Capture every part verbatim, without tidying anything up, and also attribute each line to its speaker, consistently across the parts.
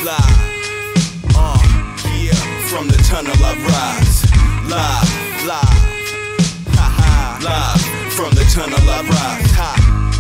Speaker 1: live, uh, yeah, from the tunnel I rise, live, live, ha ha, live, from the tunnel I rise, ha.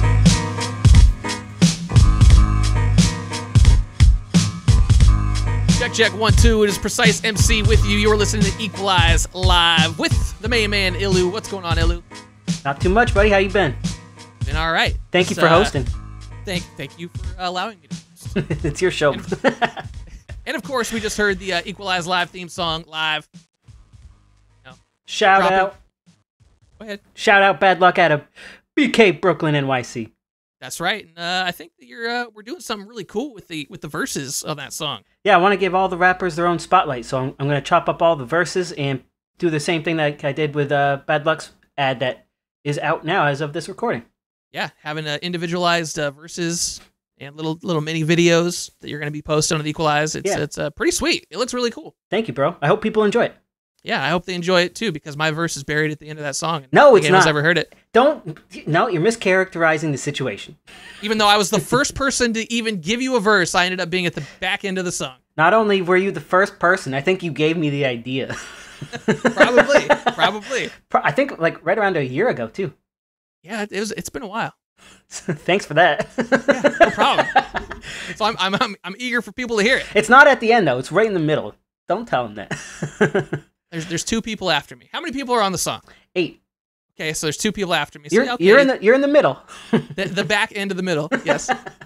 Speaker 2: Check, check, one, two. It is Precise M C with you. You're listening to Equalize Live with the main man, Ilu. What's going on, Ilu?
Speaker 3: Not too much, buddy. How you been?
Speaker 2: Been all right.
Speaker 3: Thank you
Speaker 2: It's,
Speaker 3: for
Speaker 2: uh,
Speaker 3: hosting.
Speaker 2: Thank, thank you for allowing me to host.
Speaker 3: It's your show.
Speaker 2: And, and of course, we just heard the uh, Equalize Live theme song live. No.
Speaker 3: Shout
Speaker 2: Drop it.
Speaker 3: out.
Speaker 2: Go ahead.
Speaker 3: Shout out Bad Luck out of B K Brooklyn, N Y C.
Speaker 2: That's right. And, uh, I think that you're uh, we're doing something really cool with the with the verses of that song.
Speaker 3: Yeah, I want to give all the rappers their own spotlight, so I'm, I'm going to chop up all the verses and do the same thing that I did with uh, Bad Luck's ad that is out now as of this recording.
Speaker 2: Yeah, having uh, individualized uh, verses and little little mini videos that you're going to be posting on the Equalize. It's
Speaker 3: Yeah.
Speaker 2: it's uh, pretty sweet. It looks really cool.
Speaker 3: Thank you, bro. I hope people enjoy it.
Speaker 2: Yeah, I hope they enjoy it too, because my verse is buried at the end of that song. And
Speaker 3: No,
Speaker 2: I don't
Speaker 3: it's
Speaker 2: think anyone's
Speaker 3: not.
Speaker 2: ever heard it.
Speaker 3: Don't. No, you're mischaracterizing the situation.
Speaker 2: Even though I was the first person to even give you a verse, I ended up being at the back end of the song.
Speaker 3: Not only were you the first person, I think you gave me the idea.
Speaker 2: Probably, probably.
Speaker 3: Pro- I think like right around a year ago, too.
Speaker 2: Yeah, it was. It's been a while.
Speaker 3: Thanks for that.
Speaker 2: Yeah, no problem. So I'm, I'm, I'm, I'm eager for people to hear it.
Speaker 3: It's not at the end, though. It's right in the middle. Don't tell them that.
Speaker 2: There's, there's two people after me. How many people are on the song?
Speaker 3: Eight.
Speaker 2: Okay, so there's two people after me. So,
Speaker 3: You're,
Speaker 2: yeah, okay.
Speaker 3: you're in the you're in the middle.
Speaker 2: the, the back end of the middle. Yes.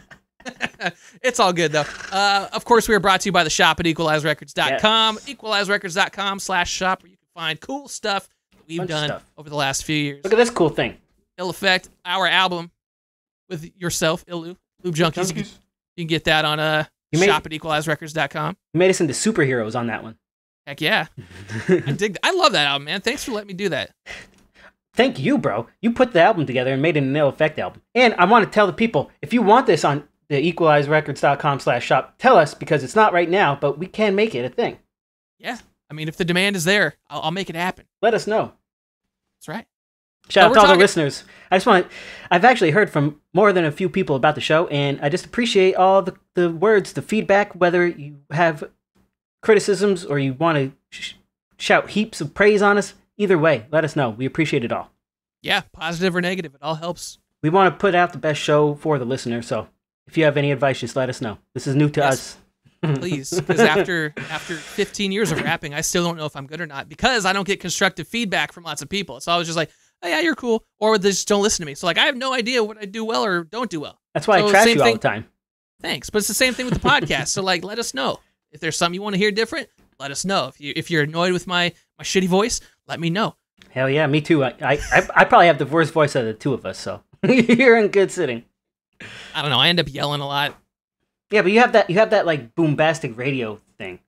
Speaker 2: It's all good, though. Uh, of course, we are brought to you by the shop at equalize records dot com.
Speaker 3: Yes.
Speaker 2: equalize records dot com slash shop, where you can find cool stuff that we've
Speaker 3: Bunch of
Speaker 2: done
Speaker 3: stuff.
Speaker 2: over the last few years.
Speaker 3: Look at this cool thing.
Speaker 2: Ill Effect, our album with yourself, Illu, Lube Junkies. You can, you can get that on uh,
Speaker 3: You made-
Speaker 2: shop at equalize records dot com.
Speaker 3: You made us into superheroes on that one.
Speaker 2: Heck yeah. I dig. I love that album, man. Thanks for letting me do that.
Speaker 3: Thank you, bro. You put the album together and made it an Ill Effect album. And I want to tell the people, if you want this on the equalize records dot com slash shop, tell us, because it's not right now, but we can make it a thing.
Speaker 2: Yeah. I mean, if the demand is there, I'll, I'll make it happen.
Speaker 3: Let us know.
Speaker 2: That's right.
Speaker 3: Shout
Speaker 2: No,
Speaker 3: out
Speaker 2: we're
Speaker 3: to all
Speaker 2: talking-
Speaker 3: the listeners. I just want to, I've actually heard from more than a few people about the show, and I just appreciate all the, the words, the feedback, whether you have criticisms or you want to sh- shout heaps of praise on us. Either way, let us know. We appreciate it all.
Speaker 2: Yeah, positive or negative, it all helps.
Speaker 3: We want to put out the best show for the listener, so if you have any advice, just let us know. This is new to
Speaker 2: Yes.
Speaker 3: us.
Speaker 2: Please, because after after fifteen years of rapping, I still don't know if I'm good or not, because I don't get constructive feedback from lots of people. It's always just like, oh yeah, you're cool, or they just don't listen to me. So like, I have no idea what I do well or don't do well.
Speaker 3: That's why
Speaker 2: So
Speaker 3: I trash
Speaker 2: same
Speaker 3: you all
Speaker 2: thing-
Speaker 3: the time.
Speaker 2: Thanks, but it's the same thing with the podcast. So like, let us know if there's something you want to hear different. Let us know. If you if you're annoyed with my my shitty voice, let me know.
Speaker 3: Hell yeah, me too. I, I, I I probably have the worst voice of the two of us, so you're in good sitting.
Speaker 2: I don't know. I end up yelling a lot.
Speaker 3: Yeah, but you have that you have that like boombastic radio thing.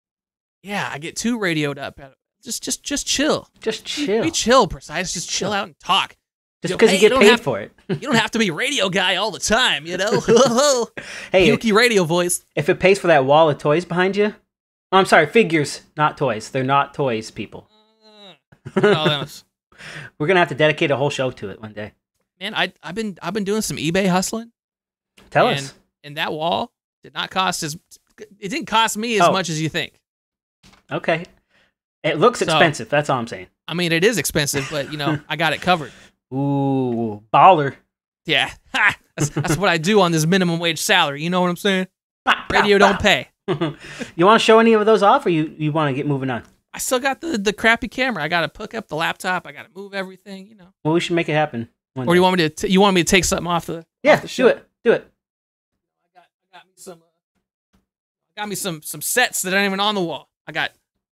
Speaker 2: Yeah, I get too radioed up. Just just just chill.
Speaker 3: Just
Speaker 2: Be-
Speaker 3: chill.
Speaker 2: Be chill, Precise. Just chill out and talk.
Speaker 3: Just
Speaker 2: Yo,
Speaker 3: because
Speaker 2: hey,
Speaker 3: you get
Speaker 2: don't
Speaker 3: paid
Speaker 2: have-
Speaker 3: for it.
Speaker 2: You don't have to be radio guy all the time, you know?
Speaker 3: Hey,
Speaker 2: Pukey radio voice.
Speaker 3: if it pays for that wall of toys behind you, oh, I'm sorry, figures, not toys. They're not toys, people.
Speaker 2: Oh, that was-
Speaker 3: We're gonna have to dedicate a whole show to it one day.
Speaker 2: Man, I I've been I've been doing some eBay hustling.
Speaker 3: Tell
Speaker 2: and,
Speaker 3: us.
Speaker 2: And that wall did not cost as it didn't cost me as
Speaker 3: Oh.
Speaker 2: much as you think.
Speaker 3: Okay. It looks
Speaker 2: So-
Speaker 3: expensive. That's all I'm saying.
Speaker 2: I mean, it is expensive, but you know, I got it covered.
Speaker 3: Ooh, baller.
Speaker 2: Yeah, ha! That's, that's what I do on this minimum wage salary. You know what I'm saying? Radio don't pay.
Speaker 3: You want to show any of those off, or you, you want to get moving on?
Speaker 2: I still got the the crappy camera. I got to hook up the laptop. I got to move everything. You know.
Speaker 3: Well, we should make it happen. one
Speaker 2: Or do you
Speaker 3: day.
Speaker 2: want me to? T- you want me to take something off the?
Speaker 3: Yeah,
Speaker 2: off the show?
Speaker 3: do it. Do it.
Speaker 2: I got, I got me some. Uh, I got me some some sets that aren't even on the wall. I got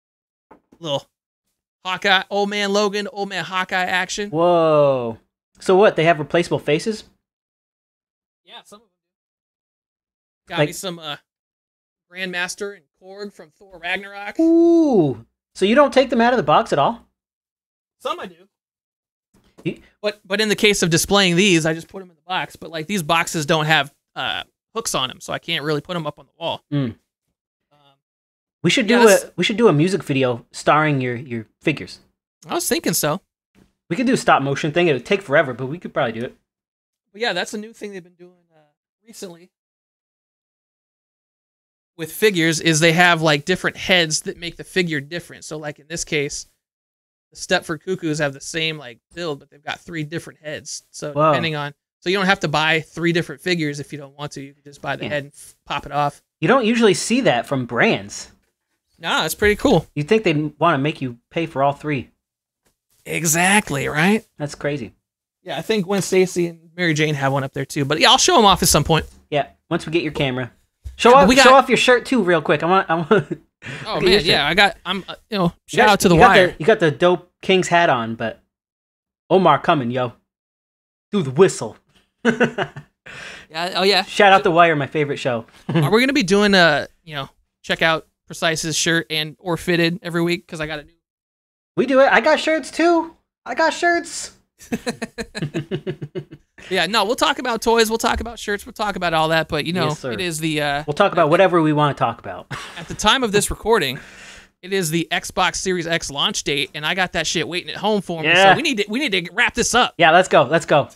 Speaker 2: little Hawkeye, old man Logan, old man Hawkeye action.
Speaker 3: Whoa. So what? They have replaceable faces?
Speaker 2: Yeah, some of them do. Got
Speaker 3: Like-
Speaker 2: me some uh, Grandmaster and Korg from Thor Ragnarok.
Speaker 3: Ooh. So you don't take them out of the box at all?
Speaker 2: Some I do.
Speaker 3: You-
Speaker 2: But but in the case of displaying these, I just put them in the box. But like these boxes don't have uh, hooks on them, so I can't really put them up on the wall.
Speaker 3: Mm.
Speaker 2: Um,
Speaker 3: We should
Speaker 2: Yeah,
Speaker 3: do
Speaker 2: that's-
Speaker 3: a we should do a music video starring your your figures.
Speaker 2: I was thinking so.
Speaker 3: We could do a stop motion thing. It would take forever, but we could probably do it.
Speaker 2: But yeah, that's a new thing they've been doing uh, recently. with figures is they have like different heads that make the figure different. So like in this case, the Stepford Cuckoos have the same like build, but they've got three different heads. So
Speaker 3: Whoa.
Speaker 2: depending on, so you don't have to buy three different figures if you don't want to. You can just buy the
Speaker 3: Yeah.
Speaker 2: head and f- pop it off.
Speaker 3: You don't usually see that from brands.
Speaker 2: No, it's pretty cool.
Speaker 3: You'd think they'd want to make you pay for all three.
Speaker 2: Exactly, right?
Speaker 3: That's crazy.
Speaker 2: Yeah, I think Gwen Stacy and Mary Jane have one up there too. But yeah, I'll show them off at some point.
Speaker 3: Yeah, once we get your camera. Show
Speaker 2: Yeah, but
Speaker 3: off,
Speaker 2: we got-
Speaker 3: show off your shirt too, real quick. I want, I want.
Speaker 2: Oh
Speaker 3: Look at your
Speaker 2: man,
Speaker 3: shirt.
Speaker 2: yeah, I got. I'm. Uh, you know,
Speaker 3: You
Speaker 2: shout
Speaker 3: got-
Speaker 2: out to the
Speaker 3: you got
Speaker 2: Wire.
Speaker 3: The, you got the dope King's hat on, but Omar coming, yo. Do the whistle.
Speaker 2: Yeah. Oh yeah.
Speaker 3: Shout out the Wire, my favorite show.
Speaker 2: Are we gonna be doing a you know check out Precise's shirt and or fitted every week because I got a new.
Speaker 3: We do it. I got shirts too. I got shirts.
Speaker 2: Yeah, no, we'll talk about toys, we'll talk about shirts, we'll talk about all that, but you know,
Speaker 3: Yes, sir.
Speaker 2: it is the uh,
Speaker 3: We'll talk about whatever we want to talk about.
Speaker 2: at the time of this recording, it is the Xbox Series X launch date, and I got that shit waiting at home for me.
Speaker 3: Yeah.
Speaker 2: So we need to we need to wrap this up.
Speaker 3: Yeah, let's go. Let's go.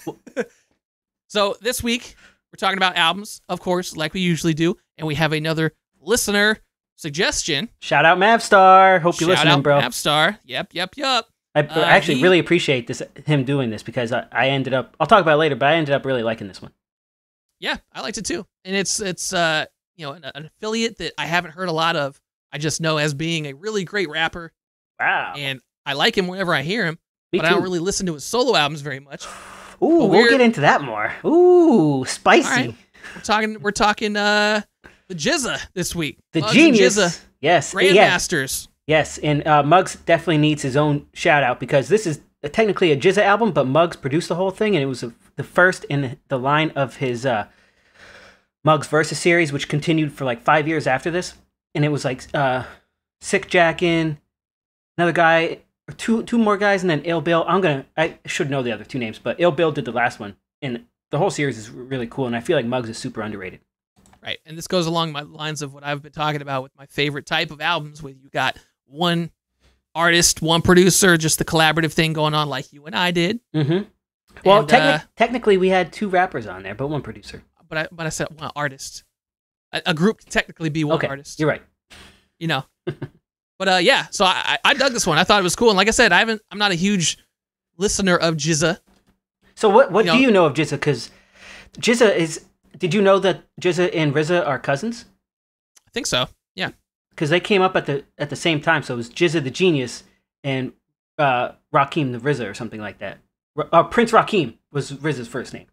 Speaker 2: So this week we're talking about albums, of course, like we usually do, and we have another listener suggestion.
Speaker 3: Shout out Mavstar. Hope you're
Speaker 2: Shout
Speaker 3: listening,
Speaker 2: out
Speaker 3: bro.
Speaker 2: Appstar. Yep, yep, yep.
Speaker 3: I
Speaker 2: Uh,
Speaker 3: actually
Speaker 2: he-
Speaker 3: really appreciate this him doing this because I, I ended up. I'll talk about it later, but I ended up really liking this one.
Speaker 2: Yeah, I liked it too, and it's it's uh you know an, an affiliate that I haven't heard a lot of. I just know as being a really great rapper,
Speaker 3: Wow.
Speaker 2: and I like him whenever I hear him.
Speaker 3: Me
Speaker 2: but I
Speaker 3: too.
Speaker 2: don't really listen to his solo albums very much.
Speaker 3: Ooh,
Speaker 2: but
Speaker 3: we'll
Speaker 2: we're-
Speaker 3: get into that more. Ooh, spicy.
Speaker 2: All right. We're talking we're talking uh the Jizza this week.
Speaker 3: The
Speaker 2: Muggs and
Speaker 3: genius.
Speaker 2: Jizza,
Speaker 3: Yes. Yeah.
Speaker 2: Grandmasters.
Speaker 3: Yes. And uh, Muggs definitely needs his own shout out because this is technically a Jizza album, but Muggs produced the whole thing, and it was a, the first in the line of his uh, Muggs Versus series, which continued for like five years after this. And it was like uh, Sick Jackin, another guy, or two two more guys, and then Ill Bill. I'm gonna I should know the other two names, but Ill Bill did the last one, and the whole series is really cool. And I feel like Muggs is super underrated.
Speaker 2: Right. And this goes along my lines of what I've been talking about with my favorite type of albums, where you got one artist, one producer, just the collaborative thing going on like you and I did.
Speaker 3: Mm-hmm. Well,
Speaker 2: And,
Speaker 3: techni-
Speaker 2: uh,
Speaker 3: technically, we had two rappers on there, but one producer.
Speaker 2: But I but I said one artist. A, a group can technically be one
Speaker 3: Okay,
Speaker 2: artist.
Speaker 3: you're right.
Speaker 2: You know. But uh yeah, so I, I I dug this one. I thought it was cool. And like I said, I haven't I'm not a huge listener of Jizza.
Speaker 3: So what what
Speaker 2: You
Speaker 3: do
Speaker 2: know-
Speaker 3: you know of Jizza? Because Jizza is. Did you know that Jizza and R Z A are cousins?
Speaker 2: I think so. Yeah.
Speaker 3: Because they came up at the at the same time. So it was Jizza the Genius and uh, Rakim the R Z A or something like that. R- uh, Prince Rakim was R Z A's first name.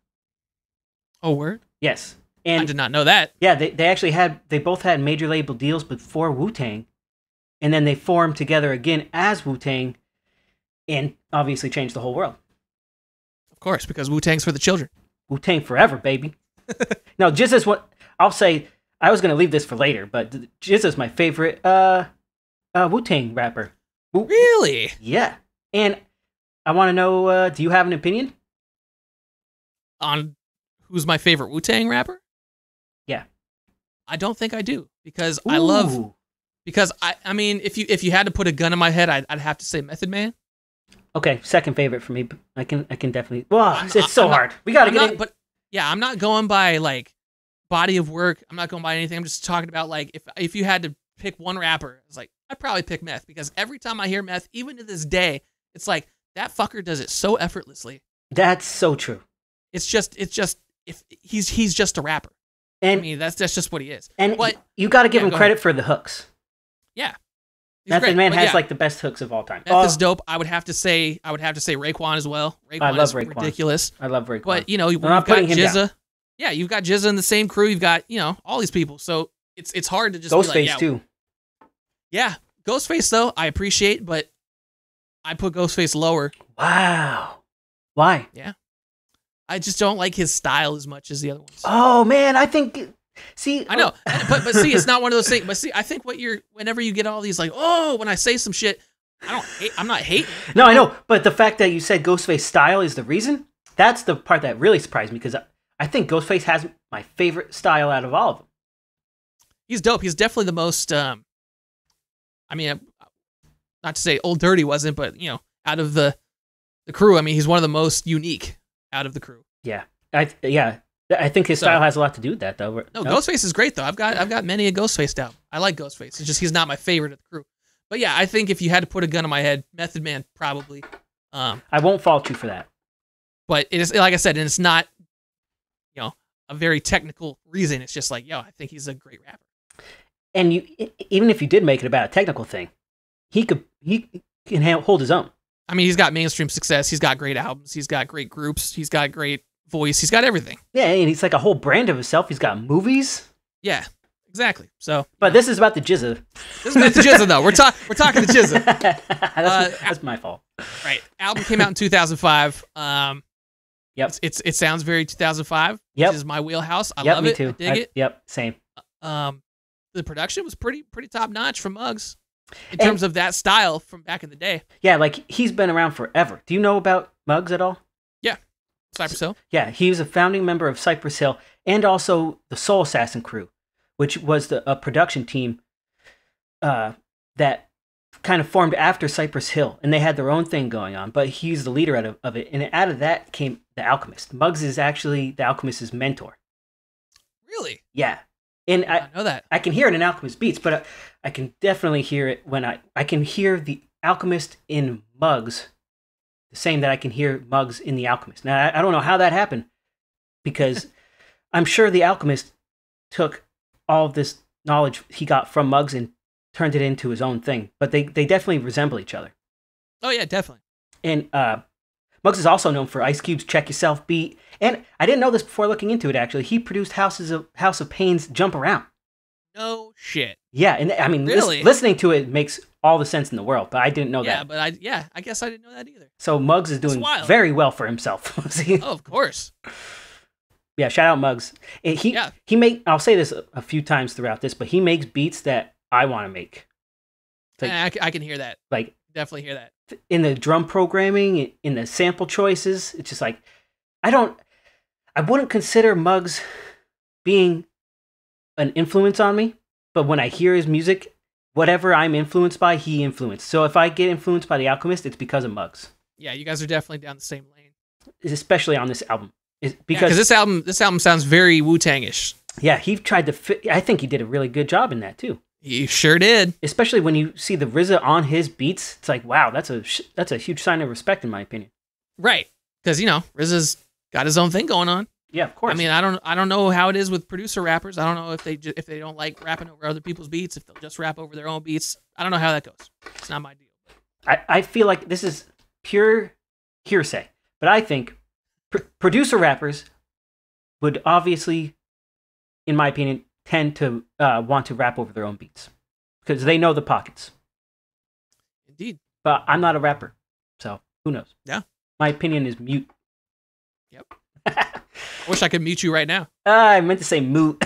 Speaker 2: Oh, word?
Speaker 3: Yes,
Speaker 2: I
Speaker 3: and
Speaker 2: did not know that.
Speaker 3: yeah, they they actually had they both had major label deals before Wu Tang, and then they formed together again as Wu Tang, and obviously changed the whole world.
Speaker 2: Of course, because Wu Tang's for the children.
Speaker 3: Wu Tang forever, baby. Now, Jizza's what I'll say. I was gonna leave this for later, but Jizza's my favorite uh, uh, Wu Tang rapper. Wu-
Speaker 2: Really?
Speaker 3: Yeah, and I want to know. Uh, do you have an opinion?
Speaker 2: On who's my favorite Wu Tang rapper?
Speaker 3: Yeah.
Speaker 2: I don't think I do because I love
Speaker 3: Ooh.
Speaker 2: because I I mean if you if you had to put a gun in my head I'd, I'd have to say Method Man.
Speaker 3: Okay, second favorite for me. But I can I can definitely. Wow,
Speaker 2: I'm-
Speaker 3: it's so
Speaker 2: I'm not-
Speaker 3: hard. We gotta
Speaker 2: I'm
Speaker 3: get
Speaker 2: not,
Speaker 3: in.
Speaker 2: but yeah, I'm not going by like body of work. I'm not going by anything. I'm just talking about like if if you had to pick one rapper, it's like I'd probably pick Meth because every time I hear Meth, even to this day, it's like that fucker does it so effortlessly.
Speaker 3: That's so true.
Speaker 2: It's just it's just if he's he's just a rapper.
Speaker 3: And
Speaker 2: I mean that's that's just what he is.
Speaker 3: and
Speaker 2: but
Speaker 3: you got to give
Speaker 2: yeah,
Speaker 3: him
Speaker 2: go
Speaker 3: credit
Speaker 2: ahead.
Speaker 3: for the hooks.
Speaker 2: yeah, he's
Speaker 3: Method
Speaker 2: great.
Speaker 3: Man
Speaker 2: But
Speaker 3: has
Speaker 2: yeah,
Speaker 3: like the best hooks of all time.
Speaker 2: Meth
Speaker 3: Oh,
Speaker 2: is dope. I would have to say I would have to say Raekwon as well. Raekwon
Speaker 3: I love
Speaker 2: is
Speaker 3: Raekwon.
Speaker 2: ridiculous.
Speaker 3: I love Raekwon.
Speaker 2: But you know, you've
Speaker 3: not
Speaker 2: got
Speaker 3: putting him down.
Speaker 2: Jizza. Yeah, you've got Jizza in the same crew. You've got you know all these people. So it's it's hard to just be
Speaker 3: Ghostface
Speaker 2: like, yeah,
Speaker 3: too.
Speaker 2: Yeah, Ghostface though I appreciate, but I put Ghostface lower.
Speaker 3: Wow. Why?
Speaker 2: I just don't like his style as much as the other ones.
Speaker 3: Oh man, I think. See,
Speaker 2: I know, but but see, it's not one of those things. But see, I think what you're whenever you get all these like, oh, when I say some shit, I don't hate. I'm not hating.
Speaker 3: No, I know, but the fact that you said Ghostface style is the reason, that's the part that really surprised me because I, I think Ghostface has my favorite style out of all of them.
Speaker 2: He's dope. He's definitely the most. Um, I mean, not to say Old Dirty wasn't, but you know, out of the the crew, I mean, he's one of the most unique out of the crew.
Speaker 3: Yeah, I yeah, I think his
Speaker 2: So-
Speaker 3: style has a lot to do with that, though.
Speaker 2: No, Ghostface is great though. I've got I've got many a Ghostface down. I like Ghostface. It's just he's not my favorite of the crew. But yeah, I think if you had to put a gun on my head, Method Man probably. Um,
Speaker 3: I won't fault you for that.
Speaker 2: but it is like I said, and it's not, you know, a very technical reason. It's just like, yo, I think he's a great rapper.
Speaker 3: And you, e- even if you did make it about a technical thing, he could he can ha- hold his own.
Speaker 2: I mean, he's got mainstream success. He's got great albums. He's got great groups. He's got great voice. He's got everything.
Speaker 3: Yeah, and he's like a whole brand of himself. He's got movies.
Speaker 2: Yeah, exactly. So
Speaker 3: But this is about the Jizza.
Speaker 2: this is not the Jizza though. We're talking we're talking the Jizza.
Speaker 3: that's,
Speaker 2: Uh,
Speaker 3: that's my fault.
Speaker 2: Right. Album came out in two thousand five. Um,
Speaker 3: Yep.
Speaker 2: It's, it's it sounds very two thousand five.
Speaker 3: Yep.
Speaker 2: Which is my wheelhouse. I
Speaker 3: yep,
Speaker 2: love
Speaker 3: me
Speaker 2: it.
Speaker 3: too.
Speaker 2: I dig
Speaker 3: I-
Speaker 2: it.
Speaker 3: Yep, same.
Speaker 2: Um, the production was pretty pretty top notch from Muggs in
Speaker 3: And-
Speaker 2: terms of that style from back in the day.
Speaker 3: Yeah, like he's been around forever. Do you know about Muggs at all?
Speaker 2: Cypress Hill.
Speaker 3: Yeah, he was a founding member of Cypress Hill and also the Soul Assassin crew, which was the, a production team uh, that kind of formed after Cypress Hill, and they had their own thing going on. But he's the leader out of, of it, and out of that came the Alchemist. Muggs is actually the Alchemist's mentor.
Speaker 2: Really?
Speaker 3: Yeah, and
Speaker 2: I
Speaker 3: I
Speaker 2: didn't know that.
Speaker 3: I can hear it in Alchemist beats, but I, I can definitely hear it when I I can hear the Alchemist in Muggs, the same that I can hear Muggs in the Alchemist. Now I, I don't know how that happened, because I'm sure the Alchemist took all of this knowledge he got from Muggs and turned it into his own thing. But they they definitely resemble each other.
Speaker 2: Oh yeah, definitely.
Speaker 3: And uh, Muggs is also known for Ice Cube's "Check Yourself" beat, and I didn't know this before looking into it. Actually, he produced Houses of House of Pain's "Jump Around."
Speaker 2: No shit.
Speaker 3: Yeah, and I mean, lis-
Speaker 2: Really?
Speaker 3: listening to it makes all the sense in the world, but I didn't know
Speaker 2: Yeah,
Speaker 3: that.
Speaker 2: but I yeah, I guess I didn't know that either.
Speaker 3: So Muggs is doing
Speaker 2: wild.
Speaker 3: very well for himself. See?
Speaker 2: Oh, of course.
Speaker 3: Yeah, shout out Muggs. And he
Speaker 2: Yeah.
Speaker 3: he make I'll say this a, a few times throughout this, but he makes beats that I want to make. Like-
Speaker 2: I, I can hear that.
Speaker 3: Like
Speaker 2: Definitely hear that.
Speaker 3: in the drum programming, in the sample choices, it's just like I don't I wouldn't consider Muggs being an influence on me, but when I hear his music, whatever I'm influenced by, he influenced. So if I get influenced by the Alchemist, it's because of Muggs.
Speaker 2: Yeah, you guys are definitely down the same lane.
Speaker 3: Especially on this album. Is
Speaker 2: Because
Speaker 3: because
Speaker 2: this album this album sounds very Wu-Tang-ish.
Speaker 3: yeah, he tried to fit I think he did a really good job in that too.
Speaker 2: He sure did.
Speaker 3: Especially when you see the R Z A on his beats, it's like, wow, that's a sh- that's a huge sign of respect in my opinion.
Speaker 2: Right. Because, you know, R Z A's got his own thing going on.
Speaker 3: Yeah, of course.
Speaker 2: I mean, I don't I don't know how it is with producer rappers. I don't know if they ju- if they don't like rapping over other people's beats, if they'll just rap over their own beats. I don't know how that goes. It's not my deal.
Speaker 3: I, I feel like this is pure hearsay, but I think pr- producer rappers would obviously, in my opinion, tend to uh, want to rap over their own beats because they know the pockets.
Speaker 2: Indeed.
Speaker 3: But I'm not a rapper, so who knows?
Speaker 2: Yeah.
Speaker 3: My opinion is mute.
Speaker 2: Yep. I wish I could mute you right now.
Speaker 3: Ah, I meant to say moot.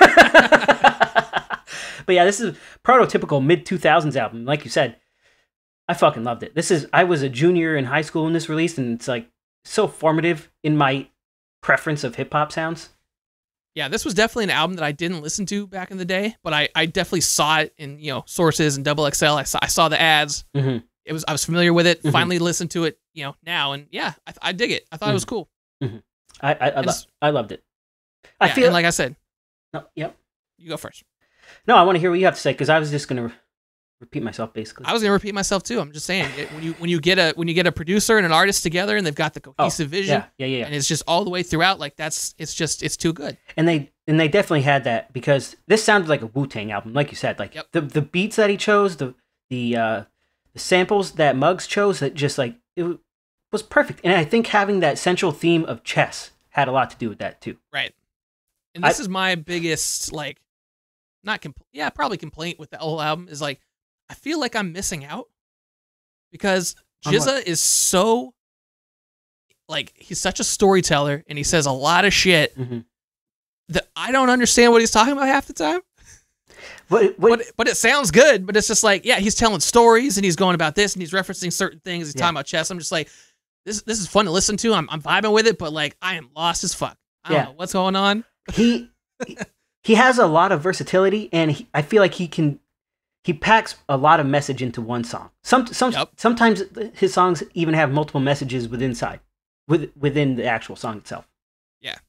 Speaker 3: But yeah, this is prototypical mid two thousands album. Like you said, I fucking loved it. This is I was a junior in high school when this released, and it's like so formative in my preference of hip hop sounds.
Speaker 2: Yeah, this was definitely an album that I didn't listen to back in the day, but I, I definitely saw it in, you know, sources and double X L. I saw I saw the ads.
Speaker 3: Mm-hmm.
Speaker 2: It was I was familiar with it.
Speaker 3: Mhm.
Speaker 2: Finally listened to it, you know, now, and yeah, I, I dig it. I thought it was cool.
Speaker 3: I I, I, lo-
Speaker 2: It's-
Speaker 3: I loved it. I
Speaker 2: Yeah,
Speaker 3: feel
Speaker 2: and like I said,
Speaker 3: no, yep.
Speaker 2: you go first.
Speaker 3: No, I want to hear what you have to say because I was just gonna re- repeat myself basically.
Speaker 2: I was gonna repeat myself too. I'm just saying it, when you when you get a when you get a producer and an artist together and they've got the cohesive vision
Speaker 3: yeah, yeah, yeah, yeah.
Speaker 2: and it's just all the way throughout, like that's it's just it's too good.
Speaker 3: And they and they definitely had that because this sounded like a Wu-Tang album, like you said. Like
Speaker 2: Yep.
Speaker 3: the the beats that he chose, the the uh, the samples that Muggs chose, that just like it w- was perfect. And I think having that central theme of chess had a lot to do with that too.
Speaker 2: Right. And this
Speaker 3: I-
Speaker 2: is my biggest like not compl- yeah, probably complaint with the whole album is like I feel like I'm missing out because
Speaker 3: On what?
Speaker 2: Jizza is so like he's such a storyteller and he says a lot of shit
Speaker 3: Mm-hmm.
Speaker 2: that I don't understand what he's talking about half the time.
Speaker 3: What, what,
Speaker 2: But but it sounds good, but it's just like, yeah, he's telling stories and he's going about this and he's referencing certain things. He's
Speaker 3: Yeah.
Speaker 2: talking about chess. I'm just like, this this is fun to listen to. I'm I'm vibing with it, but like I am lost as fuck. I don't
Speaker 3: Yeah.
Speaker 2: know what's going on.
Speaker 3: he he has a lot of versatility, and he, I feel like he can he packs a lot of message into one song. Some some
Speaker 2: Yep.
Speaker 3: sometimes his songs even have multiple messages within inside with within the actual song itself.
Speaker 2: Yeah.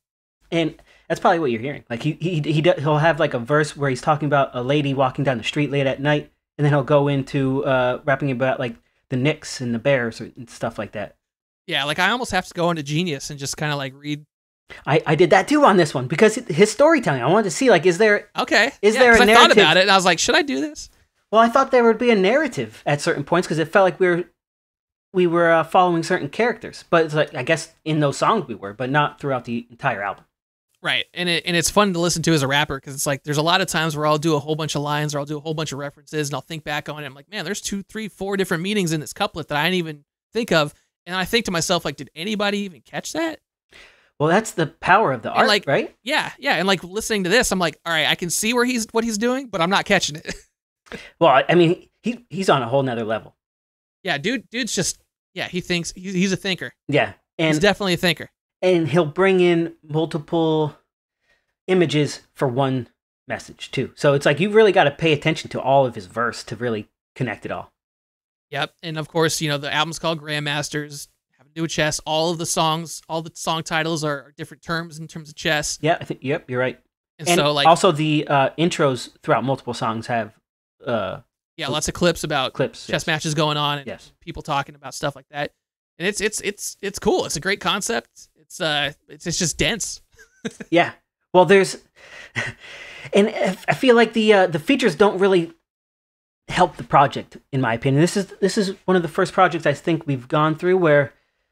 Speaker 3: And that's probably what you're hearing. Like he he he do- he'll have like a verse where he's talking about a lady walking down the street late at night, and then he'll go into uh, rapping about like the Knicks and the Bears and stuff like that.
Speaker 2: Yeah, like I almost have to go into Genius and just kind of like read.
Speaker 3: I, I did that too on this one because his storytelling. I wanted to see like is there
Speaker 2: Okay,
Speaker 3: is
Speaker 2: yeah,
Speaker 3: there a
Speaker 2: 'cause I
Speaker 3: narrative?
Speaker 2: thought about it and I was like, should I do this?
Speaker 3: Well, I thought there would be a narrative at certain points because it felt like we were we were uh, following certain characters. But it's like I guess in those songs we were, but not throughout the entire album.
Speaker 2: Right, and it and it's fun to listen to as a rapper because it's like there's a lot of times where I'll do a whole bunch of lines or I'll do a whole bunch of references and I'll think back on it. I'm like, man, there's two, three, four different meanings in this couplet that I didn't even think of, and I think to myself like, did anybody even catch that?
Speaker 3: Well, that's the power of the art,
Speaker 2: like,
Speaker 3: right?
Speaker 2: Yeah, yeah, and like listening to this, I'm like, all right, I can see where he's what he's doing, but I'm not catching it.
Speaker 3: Well, I I mean, he he's on a whole nother level.
Speaker 2: Yeah, dude, dude's just yeah, he thinks he's he's a thinker.
Speaker 3: Yeah,
Speaker 2: He's
Speaker 3: and
Speaker 2: definitely a thinker.
Speaker 3: and he'll bring in multiple images for one message too. So it's like you really got to pay attention to all of his verse to really connect it all.
Speaker 2: Yep, and of course, you know the album's called Grandmasters, having to do with chess. All of the songs, all the song titles are, are different terms in terms of chess,
Speaker 3: Yeah, I think. Yep, you're right.
Speaker 2: and,
Speaker 3: And
Speaker 2: so like
Speaker 3: also the uh, intros throughout multiple songs have uh,
Speaker 2: yeah, lots of clips about
Speaker 3: clips.
Speaker 2: chess
Speaker 3: yes.
Speaker 2: matches going on and
Speaker 3: Yes.
Speaker 2: people talking about stuff like that. And it's it's it's it's cool. It's a great concept. It's uh it's it's just dense.
Speaker 3: Yeah. Well, there's, and I feel like the uh, the features don't really help the project, in my opinion. This is this is one of the first projects I think we've gone through where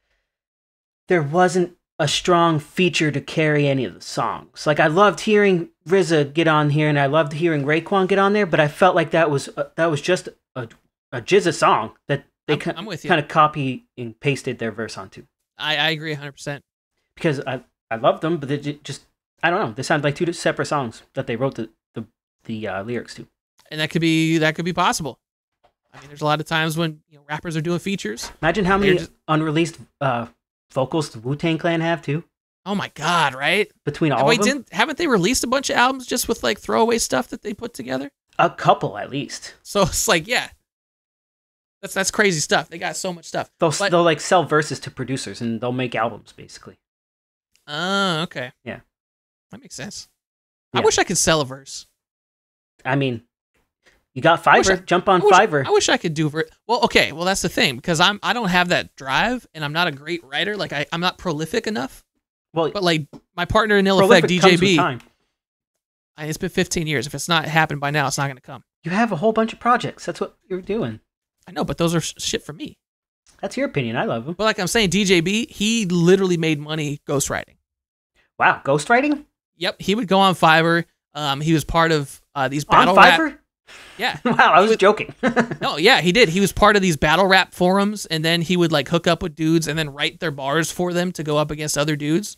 Speaker 3: there wasn't a strong feature to carry any of the songs. Like I loved hearing R Z A get on here, and I loved hearing Raekwon get on there, but I felt like that was uh, that was just a a J Z A song that they
Speaker 2: I'm- I'm with you.
Speaker 3: kind of copy and pasted their verse onto.
Speaker 2: I, I agree one hundred percent.
Speaker 3: Because I I loved them, but they ju- just I don't know. They sound like two separate songs that they wrote the the, the uh, lyrics to.
Speaker 2: And that could be that could be possible. I mean, there's a lot of times when you know rappers are doing features.
Speaker 3: Imagine how
Speaker 2: They're
Speaker 3: many
Speaker 2: just-
Speaker 3: unreleased uh, vocals the Wu-Tang Clan have too.
Speaker 2: Oh my god, right?
Speaker 3: Between all
Speaker 2: Wait,
Speaker 3: of them,
Speaker 2: didn't haven't they released a bunch of albums just with like throwaway stuff that they put together?
Speaker 3: a couple at least.
Speaker 2: So it's like, yeah, that's that's crazy stuff. They got so much stuff.
Speaker 3: They'll
Speaker 2: But-
Speaker 3: they'll like sell verses to producers and they'll make albums basically.
Speaker 2: Oh, okay.
Speaker 3: Yeah.
Speaker 2: That makes sense. I
Speaker 3: Yeah.
Speaker 2: wish I could sell a verse.
Speaker 3: I mean, you got
Speaker 2: wish
Speaker 3: Fiverr.
Speaker 2: I-
Speaker 3: Jump on
Speaker 2: I wish,
Speaker 3: Fiverr.
Speaker 2: I wish I could do ver- well. Okay, well that's the thing because I'm I don't have that drive and I'm not a great writer. Like I I'm not prolific enough.
Speaker 3: well,
Speaker 2: But like my partner in Ill
Speaker 3: prolific
Speaker 2: Effect,
Speaker 3: comes with
Speaker 2: D J B,
Speaker 3: time.
Speaker 2: I- it's been fifteen years. If it's not happened by now, it's not gonna come.
Speaker 3: You have a whole bunch of projects. That's what you're doing.
Speaker 2: I know, but those are sh- shit for me.
Speaker 3: That's your opinion. I love them.
Speaker 2: But like I'm saying, D J B, he literally made money ghostwriting.
Speaker 3: Wow, ghostwriting
Speaker 2: Yep, he would go on Fiverr. Um, he was part of uh, these
Speaker 3: on
Speaker 2: battle rap.
Speaker 3: Fiverr.
Speaker 2: Yeah.
Speaker 3: Wow, I was joking.
Speaker 2: No, yeah, he did. He was part of these battle rap forums, and then he would like hook up with dudes and then write their bars for them to go up against other dudes.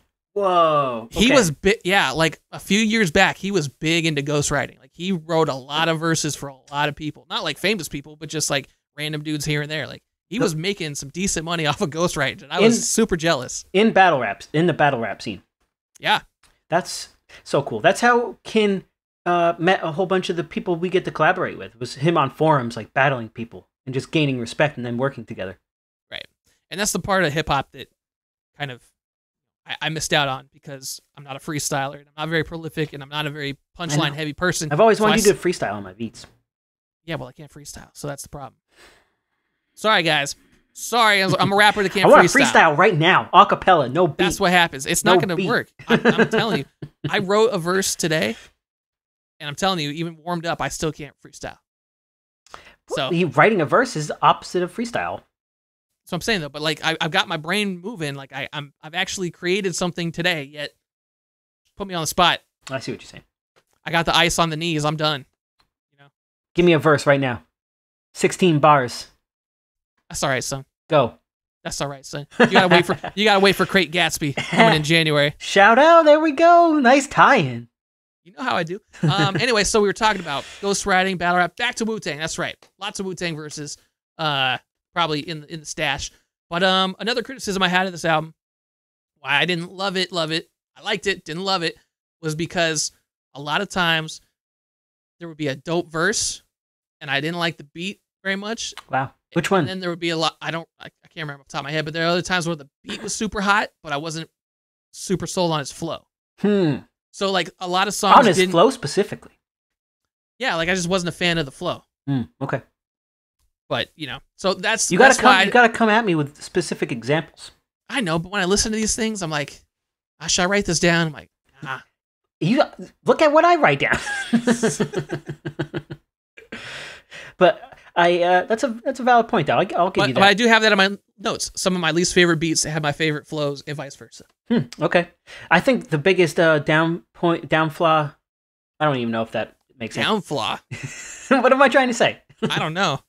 Speaker 3: Whoa.
Speaker 2: He
Speaker 3: okay.
Speaker 2: was big, yeah. Like a few years back, he was big into ghostwriting. Like he wrote a lot of verses for a lot of people, not like famous people, but just like random dudes here and there. Like he was making some decent money off of ghostwriting, and I was
Speaker 3: In-
Speaker 2: super jealous.
Speaker 3: in battle raps in the battle rap scene.
Speaker 2: Yeah,
Speaker 3: That's so cool. That's how Kin uh, met a whole bunch of the people we get to collaborate with. It was him on forums, like battling people and just gaining respect and then working together.
Speaker 2: right. And that's the part of hip hop that kind of I, I missed out on because I'm not a freestyler and I'm not very prolific and I'm not a very punchline heavy person.
Speaker 3: I've always
Speaker 2: So I
Speaker 3: wanted you
Speaker 2: s-
Speaker 3: to freestyle on my beats.
Speaker 2: Yeah, well, I can't freestyle, so that's the problem. Sorry, guys. Sorry, I'm I'm a rapper that can't
Speaker 3: I want to
Speaker 2: freestyle.
Speaker 3: freestyle right now, a cappella, no beat.
Speaker 2: That's what happens. It's
Speaker 3: No
Speaker 2: not going to
Speaker 3: beat.
Speaker 2: work. I, I'm telling you. I wrote a verse today, and I'm telling you, even warmed up, I still can't freestyle. So,
Speaker 3: You writing a verse is the opposite of freestyle.
Speaker 2: so I'm saying though, but like I, I've got my brain moving. Like I, I'm, I've actually created something today. Yet, put me on the spot.
Speaker 3: I see what you're saying.
Speaker 2: I got the ice on the knees. I'm done. You know,
Speaker 3: Give me a verse right now. sixteen bars.
Speaker 2: that's all right, son.
Speaker 3: Go.
Speaker 2: That's all right, son. You gotta wait for you gotta wait for Great Gatsby coming in January.
Speaker 3: Shout out. There we go. Nice tie-in.
Speaker 2: You know how I do. Um, anyway, so we were talking about ghostwriting, battle rap, back to Wu-Tang. That's right. Lots of Wu-Tang verses, uh, probably in the, in the stash. But um, another criticism I had of this album, why I didn't love it, love it, I liked it, didn't love it, was because a lot of times there would be a dope verse, and I didn't like the beat very much.
Speaker 3: Wow. Which one?
Speaker 2: And then there would be a lot. I don't. I, I can't remember off the top of my head, but there are other times where the beat was super hot, but I wasn't super sold on his flow.
Speaker 3: Hmm.
Speaker 2: So like a lot of songs
Speaker 3: On his
Speaker 2: didn't,
Speaker 3: flow specifically.
Speaker 2: yeah, like I just wasn't a fan of the flow.
Speaker 3: Hmm. Okay.
Speaker 2: But you know, so that's
Speaker 3: You gotta
Speaker 2: that's
Speaker 3: come.
Speaker 2: why
Speaker 3: You gotta come at me with specific examples.
Speaker 2: I, I know. But when I listen to these things, I'm like, ah, should I write this down? I'm like, ah.
Speaker 3: You look at what I write down. But I uh, that's a that's a valid point though. I, I'll give
Speaker 2: But,
Speaker 3: you
Speaker 2: but
Speaker 3: that.
Speaker 2: I do have that in my notes. Some of my least favorite beats have my favorite flows, and vice versa.
Speaker 3: Hmm, okay. I think the biggest uh, down point down flaw. I don't even know if that makes sense.
Speaker 2: Downflaw.
Speaker 3: What am I trying to say?
Speaker 2: I don't know.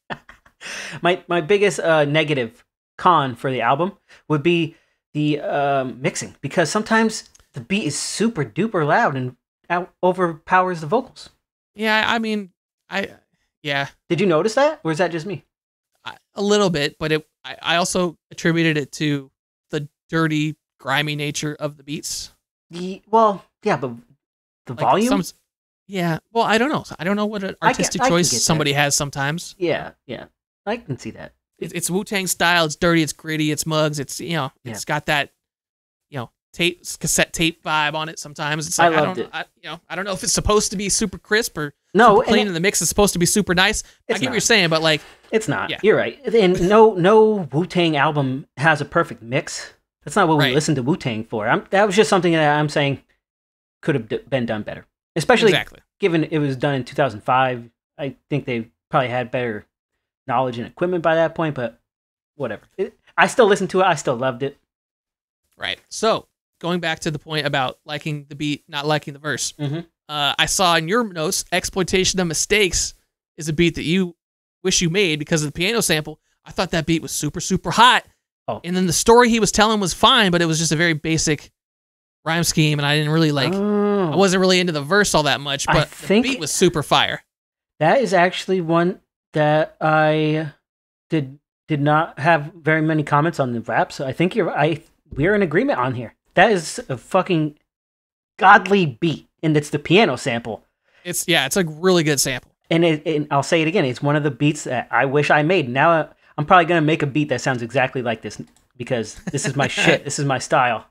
Speaker 3: my my biggest uh, negative con for the album would be the um, mixing, because sometimes the beat is super duper loud and out- overpowers the vocals.
Speaker 2: Yeah, I mean, I yeah,
Speaker 3: Did you notice that, or is that just me?
Speaker 2: I, a little bit, but it. I, I also attributed it to the dirty, grimy nature of the beats.
Speaker 3: The, well, yeah, but the
Speaker 2: Like
Speaker 3: volume.
Speaker 2: some- yeah, well, I don't know. I don't know what an
Speaker 3: I can-
Speaker 2: artistic
Speaker 3: I can
Speaker 2: choice
Speaker 3: get that.
Speaker 2: somebody has sometimes.
Speaker 3: Yeah, yeah, I can see that.
Speaker 2: It's, it's Wu Tang style. It's dirty. It's gritty. It's mugs. It's you know. It's got that, you know, tape cassette tape vibe on it. Sometimes it's like
Speaker 3: I
Speaker 2: I,
Speaker 3: loved
Speaker 2: don't.
Speaker 3: it.
Speaker 2: I, you know, I don't know if it's supposed to be super crisp or
Speaker 3: No,
Speaker 2: super
Speaker 3: and
Speaker 2: clean,
Speaker 3: it-
Speaker 2: and the mix is supposed to be super nice. I
Speaker 3: It's
Speaker 2: get
Speaker 3: not.
Speaker 2: what you're saying, but like,
Speaker 3: It's not.
Speaker 2: Yeah.
Speaker 3: You're right. And no, no Wu Tang album has a perfect mix. That's not what we
Speaker 2: Right.
Speaker 3: listen to Wu Tang for. I'm, that was just something that I'm saying could have d- been done better, especially
Speaker 2: exactly.
Speaker 3: given it was done in two thousand five. I think they probably had better knowledge and equipment by that point. But whatever. It, I still listened to it. I still loved it.
Speaker 2: Right. So going back to the point about liking the beat, not liking the verse.
Speaker 3: Mhm.
Speaker 2: Uh, I saw in your notes, exploitation of mistakes is a beat that you wish you made because of the piano sample. I thought that beat was super, super hot.
Speaker 3: Oh.
Speaker 2: And then the story he was telling was fine, but it was just a very basic rhyme scheme, and I didn't really like.
Speaker 3: Oh.
Speaker 2: I wasn't really into the verse all that much,
Speaker 3: I
Speaker 2: but
Speaker 3: think-
Speaker 2: the beat was super fire.
Speaker 3: That is actually one that I did did not have very many comments on the rap. So I think you're I we're in agreement on here. That is a fucking godly beat, and it's the piano sample.
Speaker 2: It's yeah, it's a really good sample.
Speaker 3: And, it, and I'll say it again, it's one of the beats that I wish I made. Now I'm probably gonna make a beat that sounds exactly like this because this is my shit. This is my style.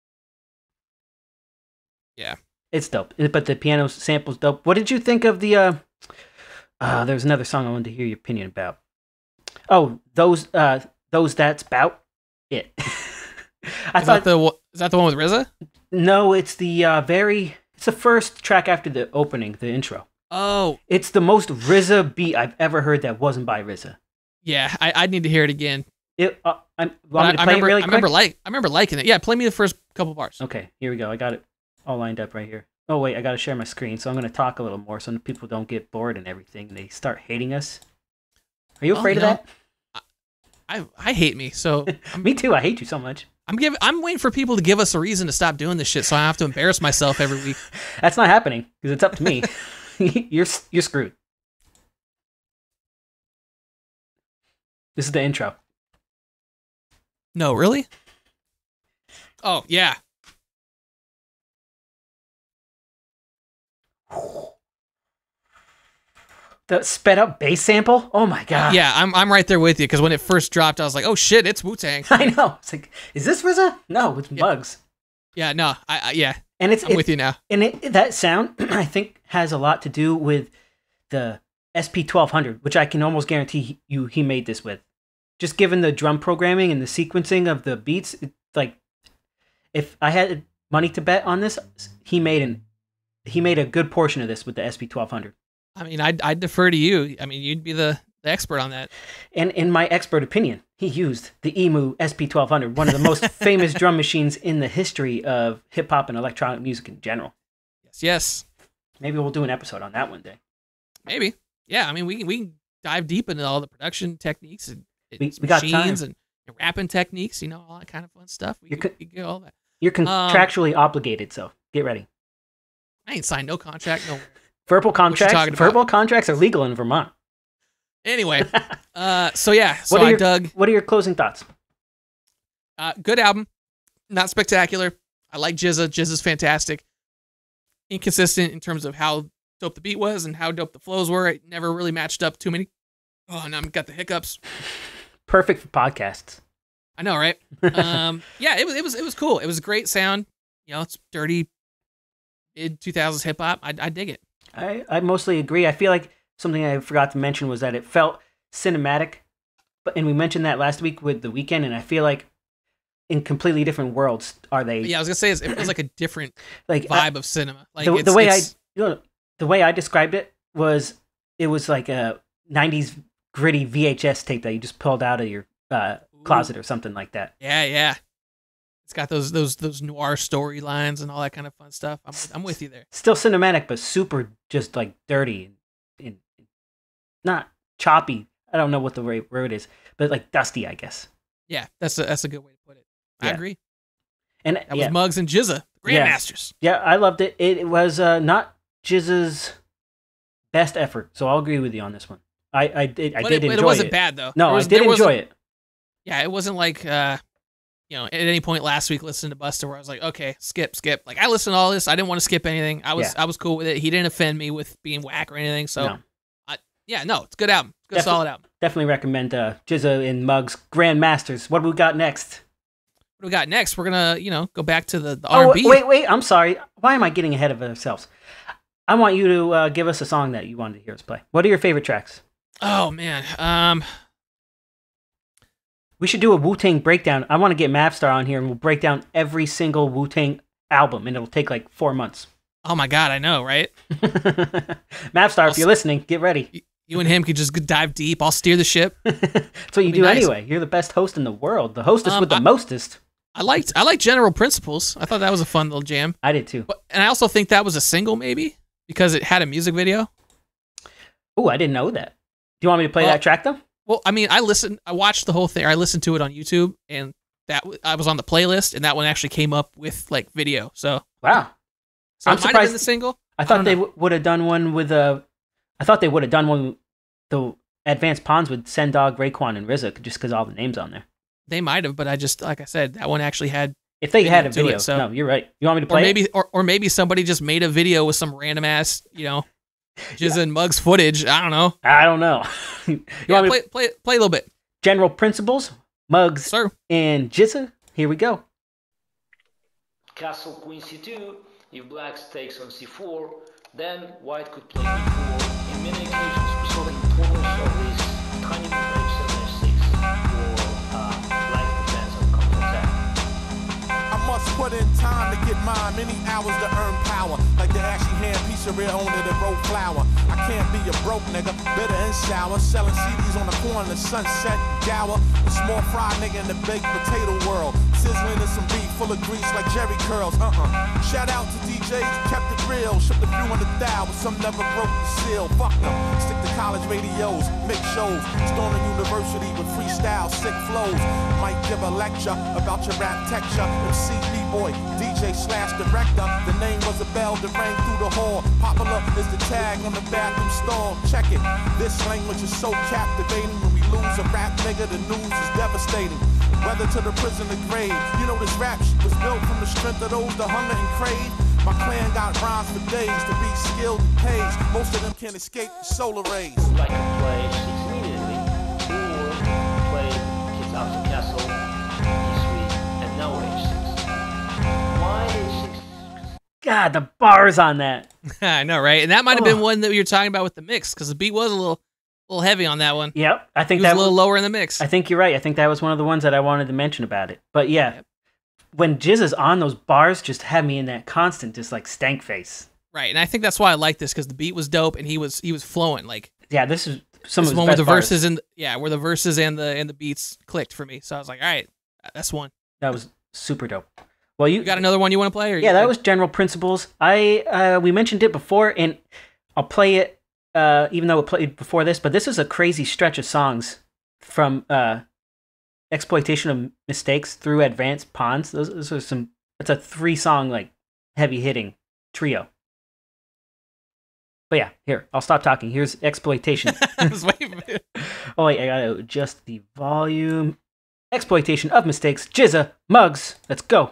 Speaker 2: Yeah.
Speaker 3: It's dope. But the piano sample's dope. What did you think of the? Uh, uh, there was another song I wanted to hear your opinion about. Oh, those uh, those that's about it. I
Speaker 2: Is
Speaker 3: thought
Speaker 2: that the is that the one with R Z A?
Speaker 3: no, it's the uh, very. It's the first track after the opening, the intro.
Speaker 2: Oh
Speaker 3: It's the most R Z A beat I've ever heard that wasn't by R Z A.
Speaker 2: yeah, I I need to hear it again.
Speaker 3: It. Uh, I
Speaker 2: But
Speaker 3: want
Speaker 2: I,
Speaker 3: me to
Speaker 2: I
Speaker 3: play
Speaker 2: remember
Speaker 3: it really
Speaker 2: I
Speaker 3: quick.
Speaker 2: remember like I remember liking it. Yeah, play me the first couple bars.
Speaker 3: Okay, here we go. I got it all lined up right here. Oh wait, I got to share my screen, so I'm going to talk a little more so people don't get bored and everything. And they start hating us. Are you
Speaker 2: Well,
Speaker 3: afraid
Speaker 2: you
Speaker 3: of
Speaker 2: know, I I hate me, so
Speaker 3: that?
Speaker 2: I'm,
Speaker 3: Me too. I hate you so much.
Speaker 2: I'm giving I'm waiting for people to give us a reason to stop doing this shit, so I don't have to embarrass myself every week.
Speaker 3: That's not happening because it's up to me. you're you're screwed. This is the intro.
Speaker 2: No, really? Oh yeah,
Speaker 3: The sped up bass sample. Oh my god.
Speaker 2: yeah. I'm I'm right there with you because when it first dropped, I was like, oh shit, it's Wu Tang.
Speaker 3: I know. It's like, is this R Z A? No, it's
Speaker 2: Yeah.
Speaker 3: Bugs.
Speaker 2: Yeah, no, I, I yeah,
Speaker 3: And it's
Speaker 2: I'm
Speaker 3: it-
Speaker 2: with you now.
Speaker 3: and it, that sound I think has a lot to do with the S P twelve hundred, which I can almost guarantee he- you he made this with. Just given the drum programming and the sequencing of the beats, it, like if I had money to bet on this, he made an he made a good portion of this with the S P twelve hundred.
Speaker 2: I mean, I'd I'd defer to you. I mean, you'd be the, the expert on that.
Speaker 3: And in my expert opinion, he used the Emu S P twelve hundred, one of the most famous drum machines in the history of hip hop and electronic music in general.
Speaker 2: Yes, yes,
Speaker 3: Maybe we'll do an episode on that one day.
Speaker 2: maybe. Yeah, I mean, we can we can dive deep into all the production techniques and, and
Speaker 3: We- we got
Speaker 2: machines
Speaker 3: time.
Speaker 2: and, and rapping techniques. You know, all that kind of fun stuff. We
Speaker 3: You're
Speaker 2: can,
Speaker 3: co-
Speaker 2: we can get all that.
Speaker 3: You're contractually obligated, so get ready.
Speaker 2: I ain't signed no contract. No.
Speaker 3: Verbal contracts.
Speaker 2: talking about?
Speaker 3: Verbal contracts are legal in Vermont.
Speaker 2: Anyway, uh, so yeah, so
Speaker 3: What are
Speaker 2: I
Speaker 3: your-
Speaker 2: dug.
Speaker 3: What are your closing thoughts?
Speaker 2: Uh, good album, not spectacular. I like Jizza. Jizza's fantastic. Inconsistent in terms of how dope the beat was and how dope the flows were. It never really matched up too many. Oh, now I've got the hiccups.
Speaker 3: Perfect for podcasts.
Speaker 2: I know, right? um, yeah, it was it was it was cool. It was a great sound. you know, it's dirty mid two thousands hip hop. I, I dig it.
Speaker 3: I, I mostly agree. I feel like something I forgot to mention was that it felt cinematic, but and we mentioned that last week with The Weeknd, and I feel like in completely different worlds are they.
Speaker 2: Yeah, I was gonna say it feels like a different
Speaker 3: like
Speaker 2: vibe
Speaker 3: uh,
Speaker 2: of cinema. Like
Speaker 3: the,
Speaker 2: it's,
Speaker 3: the way I
Speaker 2: it's,
Speaker 3: you know, the way I described it was it was like a nineties gritty V H S tape that you just pulled out of your uh, closet or something like that.
Speaker 2: Yeah, yeah. It's got those those those noir storylines and all that kind of fun stuff. I'm I'm with you there.
Speaker 3: Still cinematic, but super just like dirty and, and not choppy. I don't know what the right word is, but like dusty, I guess.
Speaker 2: Yeah, that's a that's a good way to put it. I
Speaker 3: Yeah.
Speaker 2: agree.
Speaker 3: And
Speaker 2: That
Speaker 3: yeah,
Speaker 2: was Muggs and Jizza, the
Speaker 3: Yeah.
Speaker 2: Grandmasters.
Speaker 3: yeah, I loved it. It was uh, not Jizza's best effort, so I'll agree with you on this one. I I did I
Speaker 2: But
Speaker 3: did
Speaker 2: it, but
Speaker 3: enjoy
Speaker 2: it wasn't
Speaker 3: it.
Speaker 2: bad though.
Speaker 3: No,
Speaker 2: There was-
Speaker 3: I did
Speaker 2: there
Speaker 3: enjoy
Speaker 2: wasn't-
Speaker 3: it.
Speaker 2: Yeah, it wasn't like uh, you know, at any point last week listening to Buster where I was like, okay, skip, skip. Like I listened to all this. I didn't want to skip anything. I was
Speaker 3: Yeah.
Speaker 2: I was cool with it. He didn't offend me with being whack or anything. So
Speaker 3: No.
Speaker 2: I, yeah, no, it's a good album. It's a good
Speaker 3: Defi-
Speaker 2: solid album.
Speaker 3: Definitely recommend uh, Jizza and Muggs Grandmasters. What do we got next?
Speaker 2: What do we got next? We're gonna, you know, go back to the, the
Speaker 3: Oh,
Speaker 2: R and B.
Speaker 3: wait, wait. I'm sorry. Why am I getting ahead of ourselves? I want you to uh, give us a song that you wanted to hear us play. What are your favorite tracks?
Speaker 2: Oh man. Um
Speaker 3: We should do a Wu-Tang breakdown. I want to get Mavstar on here, and we'll break down every single Wu-Tang album, and it'll take like four months.
Speaker 2: oh my god, I know, right?
Speaker 3: Mavstar, if you're listening, get ready.
Speaker 2: You and him could just dive deep. I'll steer the ship.
Speaker 3: That's what you
Speaker 2: be
Speaker 3: do
Speaker 2: nice.
Speaker 3: anyway. You're the best host in the world. The hostess
Speaker 2: Um,
Speaker 3: with the
Speaker 2: I-
Speaker 3: mostest.
Speaker 2: I liked I liked General Principles. I thought that was a fun little jam.
Speaker 3: I did too.
Speaker 2: But and I also think that was a single maybe because it had a music video.
Speaker 3: Oh, I didn't know that. Do you want me to play
Speaker 2: Well-
Speaker 3: that track though?
Speaker 2: Well, I mean, I listened I watched the whole thing. I listened to it on YouTube and that w- I was on the playlist and that one actually came up with like video. So,
Speaker 3: Wow.
Speaker 2: so
Speaker 3: I'm
Speaker 2: it might have been
Speaker 3: surprised-
Speaker 2: the single.
Speaker 3: I thought
Speaker 2: don't
Speaker 3: they
Speaker 2: know.
Speaker 3: w- would have done one with uh, I thought they would have done one with the Advanced Pawns with Sendog, Raekwon, and R Z A just because all the names on there.
Speaker 2: They might have, but I just like I said, that one actually had
Speaker 3: If they had a
Speaker 2: to it,
Speaker 3: video,
Speaker 2: so-
Speaker 3: no, you're right. You want me to
Speaker 2: or
Speaker 3: play?
Speaker 2: maybe
Speaker 3: it?
Speaker 2: or, or maybe somebody just made a video with some random ass, you know, Jizza and Muggs footage. I don't know.
Speaker 3: I don't know. you
Speaker 2: Yeah,
Speaker 3: want me
Speaker 2: play,
Speaker 3: to
Speaker 2: play play a little bit.
Speaker 3: General Principles, Muggs,
Speaker 2: Sir.
Speaker 3: and Jizza? Here we go.
Speaker 4: Castle queen c two, if black takes on c four, then white could play e four, in many occasions resulting in tournaments of this tiny mid seven f six for uh, black defense and counter-attack.
Speaker 5: I must put in time to get mine, many hours to earn power. Like the ashy hand piece of rear owner that roll flour. I can't be a broke nigga, bitter and sour. Selling C Ds on the corner, the sunset, gower. A small fry nigga in the baked potato world. Sizzling in some beef full of grease like Jerry curls. Uh-uh. Shout out to D Js who kept it real. Shipped a few hundred thou, but some never broke the seal. Fuck them. Stick to college radios, make shows. Storming university with freestyle, sick flows. Might give a lecture about your rap texture. M C B-boy, D J slash director. The name was a bell that rang through the hall. Popular is the tag on the bathroom stall. Check it. This language is so captivating. When we lose a rap nigga, the news is devastating. Whether to the prison or grave. You know this rap shit was built from the strength of those that hunger and crave. My clan got rhymes for days to be skilled and pays. Most of them can't escape the solar rays.
Speaker 4: Black could play h six immediately, or play kids out to castle, e three, and now h six. Why h six?
Speaker 3: God, the bars on that.
Speaker 2: I know, right? And that might have been
Speaker 3: Oh.
Speaker 2: one that you were talking about with the mix because the beat was a little, little heavy on that one.
Speaker 3: Yep, I
Speaker 2: It
Speaker 3: think
Speaker 2: was
Speaker 3: that
Speaker 2: a little
Speaker 3: was,
Speaker 2: lower in the mix.
Speaker 3: I think you're right. I think that was one of the ones that I wanted to mention about it. But yeah,
Speaker 2: Yep.
Speaker 3: when Jizza's on, those bars just had me in that constant, just like stank face.
Speaker 2: Right, and I think that's why I like this because the beat was dope and he was he was flowing like
Speaker 3: Yeah, this is some
Speaker 2: this
Speaker 3: of his
Speaker 2: one where
Speaker 3: best
Speaker 2: the
Speaker 3: bars.
Speaker 2: verses and yeah, where the verses and the and the beats clicked for me. So I was like, all right, that's one.
Speaker 3: That was super dope. Well, you,
Speaker 2: You got another one you want to play? Or
Speaker 3: yeah,
Speaker 2: you
Speaker 3: that
Speaker 2: good?
Speaker 3: was General Principles. I uh, we mentioned it before, and I'll play it uh, even though it played before this. But this is a crazy stretch of songs from uh, Exploitation of Mistakes through Advanced Pawns. Those, those are some. It's a three song like heavy hitting trio. But yeah, here I'll stop talking. Here's Exploitation.
Speaker 2: I was waiting for it.
Speaker 3: Oh wait, I gotta adjust the volume. Exploitation of Mistakes. Jizza Muggs. Let's go.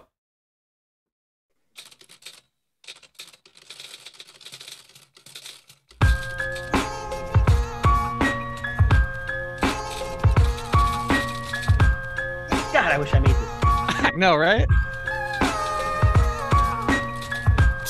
Speaker 3: God, I wish I made this.
Speaker 2: I know, right?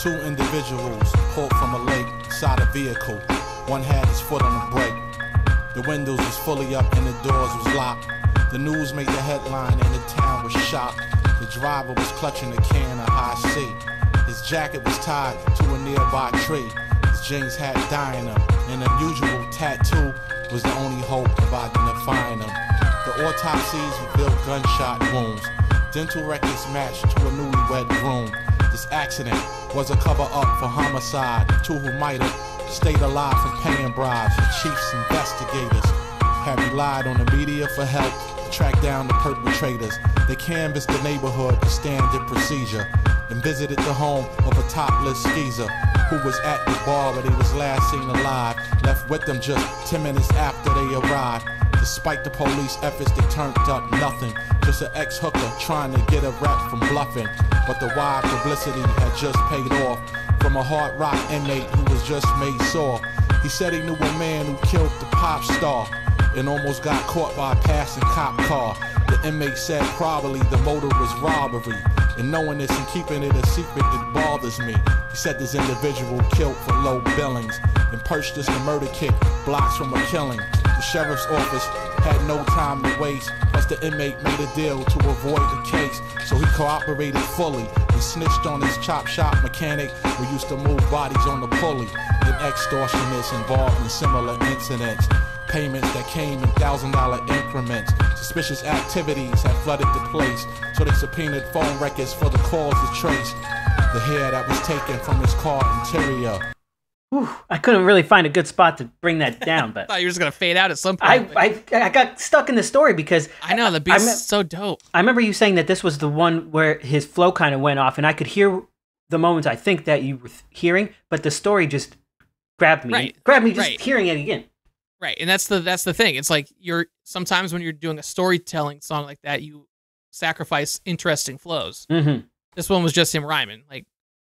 Speaker 5: Two individuals pulled from a lake, side a vehicle. One had his foot on the brake. The windows was fully up and the doors was locked. The news made the headline and the town was shocked. The driver was clutching a can of high C. His jacket was tied to a nearby tree. His jeans had dye in them. An unusual tattoo was the only hope of identifying him. The autopsies revealed gunshot wounds. Dental records matched to a newlywed groom. This accident was a cover-up for homicide. Two who might have stayed alive from paying bribes. The chief's investigators had relied on the media for help to track down the perpetrators. They canvassed the neighborhood for standard procedure and visited the home of a topless skeezer who was at the bar where they was last seen alive. Left with them just ten minutes after they arrived. Despite the police efforts, they turned up nothing. Just an ex-hooker trying to get a rap from bluffing. But the wide publicity had just paid off from a hard rock inmate who was just made sore. He said he knew a man who killed the pop star and almost got caught by a passing cop car. The inmate said probably the motive was robbery. And knowing this and keeping it a secret, it bothers me. He said this individual killed for low billings and purchased the murder kit blocks from a killing. The sheriff's office had no time to waste, plus the inmate made a deal to avoid the case. So he cooperated fully and snitched on his chop shop mechanic who used to move bodies on the pulley. An extortionists involved in similar incidents. Payments that came in thousand dollar increments. Suspicious activities had flooded the place, so they subpoenaed phone records for the calls to trace the hair that was taken from his car interior.
Speaker 3: Whew, I couldn't really find a good spot to bring that down, but
Speaker 2: I thought you were just gonna fade out at some point.
Speaker 3: I,
Speaker 2: but-
Speaker 3: I I got stuck in the story because
Speaker 2: I know the
Speaker 3: I
Speaker 2: beat's
Speaker 3: me-
Speaker 2: so dope.
Speaker 3: I remember you saying that this was the one where his flow kind of went off, and I could hear the moments I think that you were th- hearing, but the story just grabbed me,
Speaker 2: Right,
Speaker 3: grabbed me just
Speaker 2: right.
Speaker 3: hearing it again.
Speaker 2: Right, and that's the that's the thing. It's like you're sometimes when you're doing a storytelling song like that, you sacrifice interesting flows.
Speaker 3: Mm-hmm.
Speaker 2: This one was just him rhyming, like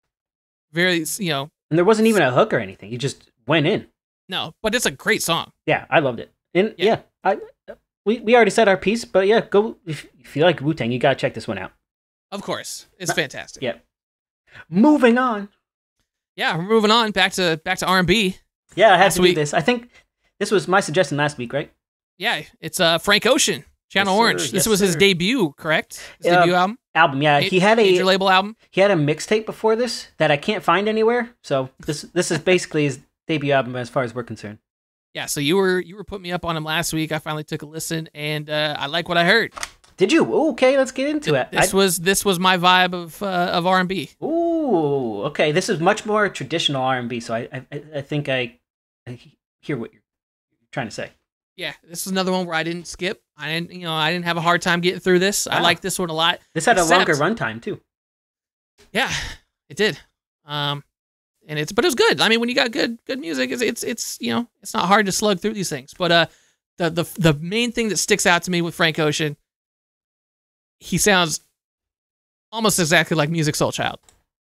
Speaker 2: very, you know,
Speaker 3: And there wasn't even a hook or anything. He just went in.
Speaker 2: no, but it's a great song.
Speaker 3: Yeah, I loved it. And
Speaker 2: Yeah.
Speaker 3: yeah, I we, we already said our piece, but yeah, go if you feel like Wu-Tang, you gotta check this one out.
Speaker 2: Of course, it's fantastic.
Speaker 3: Yeah. Moving on.
Speaker 2: Yeah, we're moving on back to back to R and B.
Speaker 3: Yeah, I had
Speaker 2: Last
Speaker 3: to
Speaker 2: week-
Speaker 3: do this. I think this was my suggestion last week, right?
Speaker 2: Yeah, it's uh Frank Ocean, Channel
Speaker 3: Yes, sir.
Speaker 2: Orange. This
Speaker 3: Yes,
Speaker 2: was his
Speaker 3: sir.
Speaker 2: debut, correct? His
Speaker 3: Uh,
Speaker 2: debut album.
Speaker 3: Album, yeah.
Speaker 2: Ma-
Speaker 3: He had a
Speaker 2: major label album.
Speaker 3: he had a mixtape before this that I can't find anywhere. So this this is basically his debut album as far as we're concerned.
Speaker 2: Yeah, so you were you were putting me up on him last week. I finally took a listen, and uh, I like what I heard.
Speaker 3: Did you? Okay, let's get into it.
Speaker 2: This
Speaker 3: I-
Speaker 2: was this was my vibe of uh, of R and B.
Speaker 3: Ooh, okay. This is much more traditional R and B, so I, I I think I, I hear what you're trying to say.
Speaker 2: Yeah, this is another one where I didn't skip. I didn't, you know, I didn't have a hard time getting through this. I
Speaker 3: Wow.
Speaker 2: like this one a lot.
Speaker 3: This had a
Speaker 2: Except-
Speaker 3: longer runtime too.
Speaker 2: Yeah, it did. Um, and it's but it was good. I mean, when you got good good music, it's it's it's you know it's not hard to slug through these things. But uh, the the the main thing that sticks out to me with Frank Ocean, he sounds almost exactly like Music Soul Child.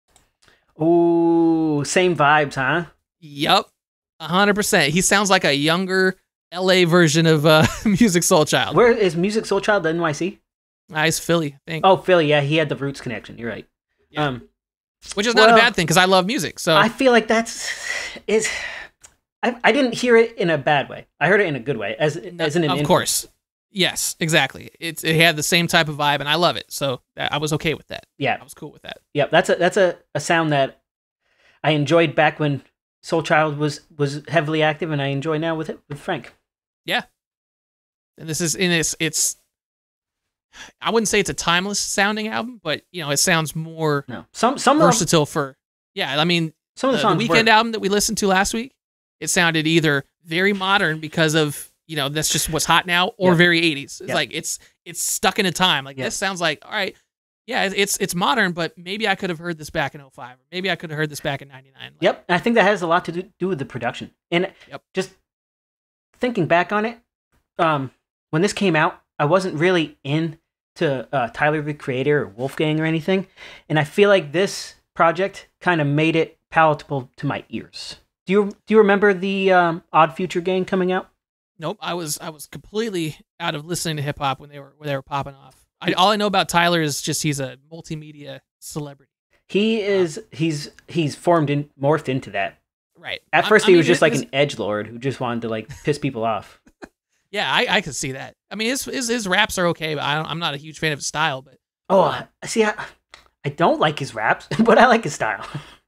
Speaker 3: Ooh, same vibes, huh?
Speaker 2: Yup, a hundred percent. He sounds like a younger L A version of uh, Music Soul Child.
Speaker 3: Where is Music Soul Child? The N Y C?
Speaker 2: Nice Philly, I think.
Speaker 3: Oh, Philly. Yeah, he had the Roots connection. You're right.
Speaker 2: Yeah.
Speaker 3: Um,
Speaker 2: Which is not
Speaker 3: well,
Speaker 2: a bad thing because I love music. So
Speaker 3: I feel like that's is. I, I didn't hear it in a bad way. I heard it in a good way, as as in an
Speaker 2: of
Speaker 3: influence.
Speaker 2: course, yes, exactly. It's it had the same type of vibe, and I love it. So that, I was okay with that.
Speaker 3: Yeah,
Speaker 2: I was cool with that.
Speaker 3: yeah. That's a that's a, a sound that I enjoyed back when Soul Child was was heavily active, and I enjoy now with it with Frank.
Speaker 2: And this is in it's it's. I wouldn't say it's a timeless sounding album, but you know it sounds more
Speaker 3: No, some some of
Speaker 2: versatile for. Yeah, I mean
Speaker 3: some of
Speaker 2: the,
Speaker 3: the
Speaker 2: the
Speaker 3: songs
Speaker 2: Weekend
Speaker 3: work.
Speaker 2: album that we listened to last week, it sounded either very modern because of you know that's just what's hot now, or
Speaker 3: Yeah.
Speaker 2: very eighties. It's
Speaker 3: Yeah.
Speaker 2: like it's it's stuck in a time. Like
Speaker 3: Yeah.
Speaker 2: this sounds like all right, yeah, it's- it's it's modern, but maybe I could have heard this back in oh five, or maybe I could have heard this back in ninety-nine. Like,
Speaker 3: Yep, and I think that has a lot to do, do with the production. And
Speaker 2: Yep.
Speaker 3: just thinking back on it, um, when this came out, I wasn't really into uh, Tyler the Creator or Wolfgang or anything, and I feel like this project kind of made it palatable to my ears. Do you do you remember the um, Odd Future Gang coming out?
Speaker 2: Nope, I was I was completely out of listening to hip hop when they were when they were popping off. I, all I know about Tyler is just he's a multimedia celebrity.
Speaker 3: He is he's he's formed in morphed into that.
Speaker 2: Right.
Speaker 3: At
Speaker 2: I-
Speaker 3: first
Speaker 2: I
Speaker 3: he
Speaker 2: mean,
Speaker 3: was just like
Speaker 2: his-
Speaker 3: an edgelord who just wanted to like piss people off.
Speaker 2: Yeah, I, I could see that. I mean, his his, his raps are okay, but I don't, I'm not a huge fan of his style. But
Speaker 3: Oh, I- see, I, I don't like his raps, but I like his style.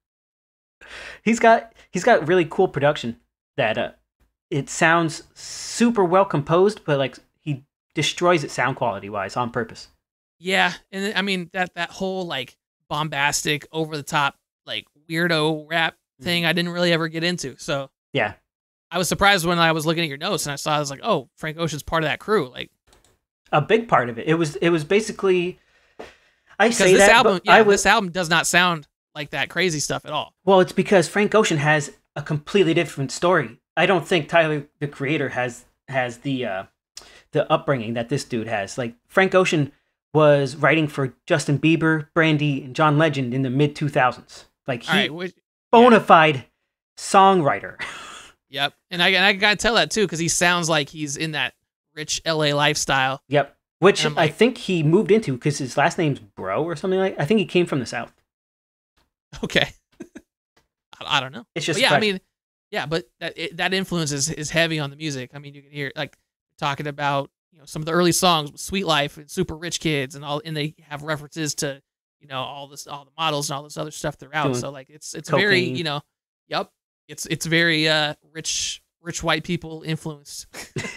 Speaker 3: he's got he's got really cool production that uh, it sounds super well composed, but like he destroys it sound quality wise on purpose.
Speaker 2: yeah, and I mean that that whole like bombastic, over the top, like weirdo rap thing, I didn't really ever get into. So
Speaker 3: Yeah,
Speaker 2: I was surprised when I was looking at your notes and I saw I was like, oh, Frank Ocean's part of that crew. Like,
Speaker 3: a big part of it. It was it was basically. I
Speaker 2: because
Speaker 3: say
Speaker 2: this
Speaker 3: that,
Speaker 2: album,
Speaker 3: but
Speaker 2: yeah,
Speaker 3: I was
Speaker 2: this album does not sound like that crazy stuff at all.
Speaker 3: well. It's because Frank Ocean has a completely different story. I don't think Tyler the Creator has has the uh, the upbringing that this dude has. Like Frank Ocean was writing for Justin Bieber, Brandy, and John Legend in the mid two thousands. Like he
Speaker 2: All right, which,
Speaker 3: bona fide songwriter.
Speaker 2: yep, and I and I gotta tell that too because he sounds like he's in that rich L A lifestyle.
Speaker 3: Yep. Which
Speaker 2: And I'm
Speaker 3: I
Speaker 2: like-
Speaker 3: think he moved into because his last name's Bro or something like. I think he came from the South.
Speaker 2: Okay, I, I don't know.
Speaker 3: It's just
Speaker 2: But yeah, I
Speaker 3: fresh.
Speaker 2: mean, yeah, but that it, that influence is, is heavy on the music. I mean, you can hear like talking about you know some of the early songs, with Sweet Life and Super Rich Kids, and all, and they have references to you know all this, all the models and all this other stuff throughout.
Speaker 3: Doing
Speaker 2: So like, it's it's very
Speaker 3: cocaine.
Speaker 2: you know, yep, it's it's very uh rich rich white people influenced.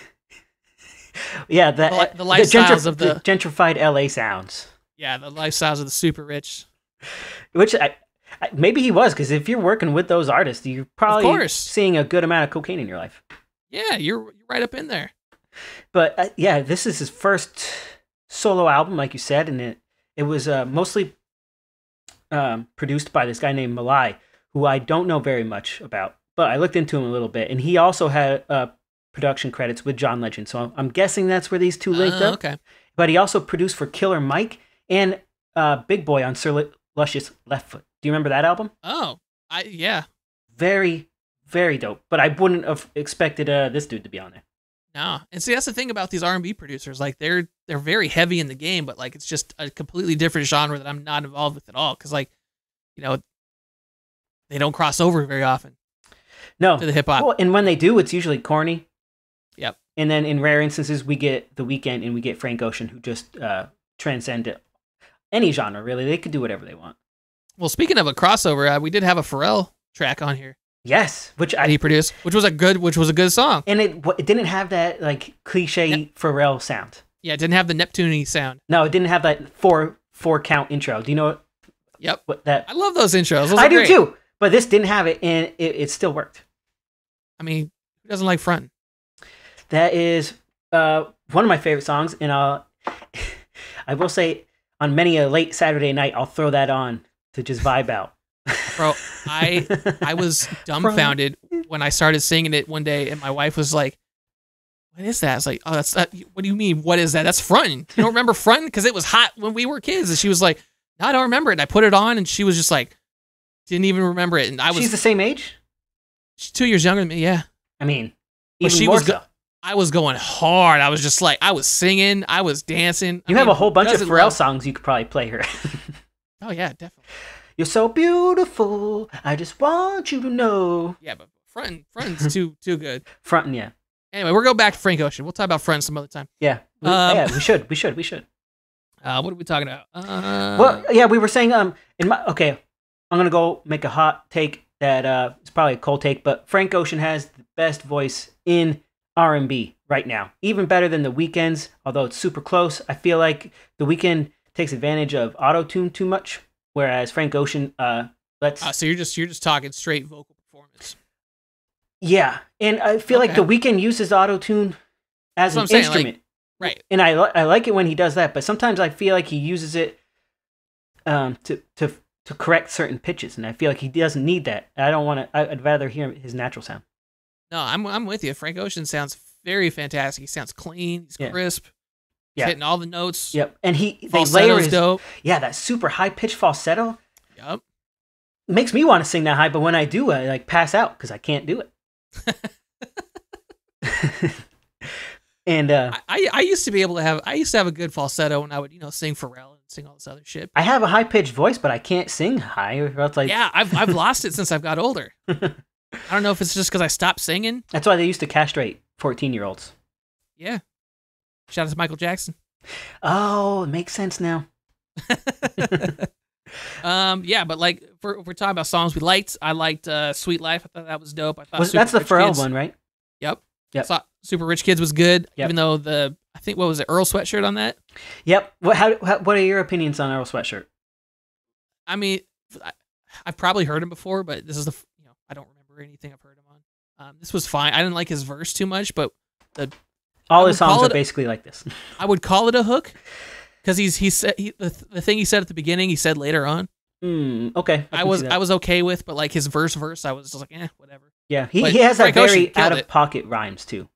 Speaker 3: Yeah, the,
Speaker 2: The li- the
Speaker 3: the
Speaker 2: lifestyles of the-
Speaker 3: gentrified L A sounds.
Speaker 2: Yeah, the lifestyles of the super rich.
Speaker 3: Which I, I maybe he was because if you're working with those artists, you're probably
Speaker 2: course.
Speaker 3: seeing a good amount of cocaine in your life.
Speaker 2: Yeah, you're you're right up in there.
Speaker 3: But uh, yeah, this is his first solo album, like you said, and it it was uh, mostly um, produced by this guy named Malai, who I don't know very much about, but I looked into him a little bit, and he also had uh, production credits with John Legend, so I'm guessing that's where these two linked
Speaker 2: Uh,
Speaker 3: up.
Speaker 2: okay.
Speaker 3: But he also produced for Killer Mike and uh, Big Boy on Sir Lu- Luscious Left Foot. Do you remember that album?
Speaker 2: Oh, I yeah.
Speaker 3: Very, very dope. But I wouldn't have expected uh, this dude to be on there.
Speaker 2: No, and see that's the thing about these R and B producers. Like they're they're very heavy in the game, but like it's just a completely different genre that I'm not involved with at all. Because like, you know, they don't cross over very often
Speaker 3: No.
Speaker 2: to the hip hop.
Speaker 3: Well, and when they do, it's usually corny.
Speaker 2: Yep.
Speaker 3: And then in rare instances, we get The Weeknd and we get Frank Ocean, who just uh, transcend it. Any genre, really. They could do whatever they want.
Speaker 2: Well, speaking of a crossover, uh, we did have a Pharrell track on here
Speaker 3: Yes, which
Speaker 2: that
Speaker 3: I
Speaker 2: he produced, which was a good, which was a good song.
Speaker 3: and it it didn't have that like cliche
Speaker 2: Yep.
Speaker 3: Pharrell sound.
Speaker 2: Yeah, it didn't have the Neptune sound.
Speaker 3: No, it didn't have that four four count intro. Do you know what,
Speaker 2: Yep,
Speaker 3: what that?
Speaker 2: I love those intros. Those
Speaker 3: I
Speaker 2: are
Speaker 3: do
Speaker 2: great.
Speaker 3: too. But this didn't have it, and it, it still worked.
Speaker 2: I mean, who doesn't like frontin'?
Speaker 3: That is uh, one of my favorite songs, and I'll, I will say, on many a late Saturday night, I'll throw that on to just vibe out.
Speaker 2: Bro, I I was dumbfounded when I started singing it one day, and my wife was like, "What is that?" I was like, "Oh, that's that. What do you mean? What is that? That's frontin'. You don't remember frontin'? Because it was hot when we were kids." And she was like, "No, I don't remember it." And I put it on, and she was just like, didn't even remember it. And I was
Speaker 3: She's the same age.
Speaker 2: she's two years younger than me. Yeah,
Speaker 3: I mean,
Speaker 2: But
Speaker 3: even
Speaker 2: she
Speaker 3: more
Speaker 2: was
Speaker 3: so.
Speaker 2: go- I was going hard. I was just like, I was singing, I was dancing. I
Speaker 3: You have
Speaker 2: mean,
Speaker 3: a whole bunch of
Speaker 2: doesn't
Speaker 3: Pharrell
Speaker 2: love-
Speaker 3: songs you could probably play her.
Speaker 2: Oh yeah, definitely.
Speaker 3: You're so beautiful. I just want you to know.
Speaker 2: Yeah, but frontin', frontin's too too good.
Speaker 3: Frontin', yeah,
Speaker 2: Anyway, we're going back to Frank Ocean. We'll talk about frontin' some other time.
Speaker 3: yeah, we,
Speaker 2: Um,
Speaker 3: yeah. We should, we should, we should.
Speaker 2: Uh, what are we talking about? Uh,
Speaker 3: Well, yeah, we were saying, um, in my okay, I'm gonna go make a hot take that uh, it's probably a cold take, but Frank Ocean has the best voice in R and B right now, even better than The Weeknd's. Although it's super close, I feel like The Weeknd takes advantage of auto tune too much, whereas Frank Ocean uh lets
Speaker 2: uh, so you're just you're just talking straight vocal performance.
Speaker 3: yeah, and I feel like
Speaker 2: Okay.
Speaker 3: The Weeknd uses auto tune as
Speaker 2: That's what
Speaker 3: an
Speaker 2: I'm saying, like-
Speaker 3: instrument.
Speaker 2: Right.
Speaker 3: And I li- I like it when he does that, but sometimes I feel like he uses it um to to to correct certain pitches, and I feel like he doesn't need that. I don't want to. I'd rather hear his natural sound.
Speaker 2: No, I'm I'm with you. Frank Ocean sounds very fantastic. He sounds clean. He's
Speaker 3: Yeah.
Speaker 2: crisp. He's
Speaker 3: Yeah.
Speaker 2: hitting all the notes.
Speaker 3: Yep, and he they layer
Speaker 2: Falsetto's
Speaker 3: his
Speaker 2: dope.
Speaker 3: yeah that super high pitched falsetto
Speaker 2: Yep.
Speaker 3: makes me want to sing that high, but when I do, I like pass out because I can't do it. And uh,
Speaker 2: I, I I used to be able to have I used to have a good falsetto when I would you know sing Pharrell and sing all this other shit.
Speaker 3: I have a high pitched voice, but I can't sing high. Or else like
Speaker 2: Yeah, I've I've lost it since I've got older. I don't know if it's just because I stopped singing.
Speaker 3: That's why they used to castrate fourteen year olds.
Speaker 2: Yeah. Shout out to Michael Jackson.
Speaker 3: Oh, it makes sense now.
Speaker 2: um, yeah, but like if we're, if we're talking about songs we liked, I liked uh, "Sweet Life." I thought that was dope. I thought
Speaker 3: Was,
Speaker 2: Super
Speaker 3: that's the
Speaker 2: Rich
Speaker 3: Pharrell
Speaker 2: Kids-
Speaker 3: one, right?
Speaker 2: Yep.
Speaker 3: Yep.
Speaker 2: I thought Super Rich Kids was good,
Speaker 3: Yep.
Speaker 2: even though the I think what was it Earl sweatshirt on that.
Speaker 3: Yep. What how, how what are your opinions on Earl Sweatshirt?
Speaker 2: I mean, I, I've probably heard him before, but this is the f- you know I don't remember anything I've heard him on. Um, this was fine. I didn't like his verse too much, but the
Speaker 3: All
Speaker 2: I
Speaker 3: his
Speaker 2: would call
Speaker 3: songs are
Speaker 2: it-
Speaker 3: basically like this.
Speaker 2: I would call it a hook because he's he said he, the the thing he said at the beginning he said later on.
Speaker 3: Mm, okay.
Speaker 2: I,
Speaker 3: can
Speaker 2: was
Speaker 3: see that.
Speaker 2: I was okay with, but like his verse verse, I was just like, eh, whatever.
Speaker 3: Yeah, he,
Speaker 2: but
Speaker 3: he has that
Speaker 2: Frank Ocean
Speaker 3: very
Speaker 2: killed
Speaker 3: out of
Speaker 2: it.
Speaker 3: pocket rhymes too.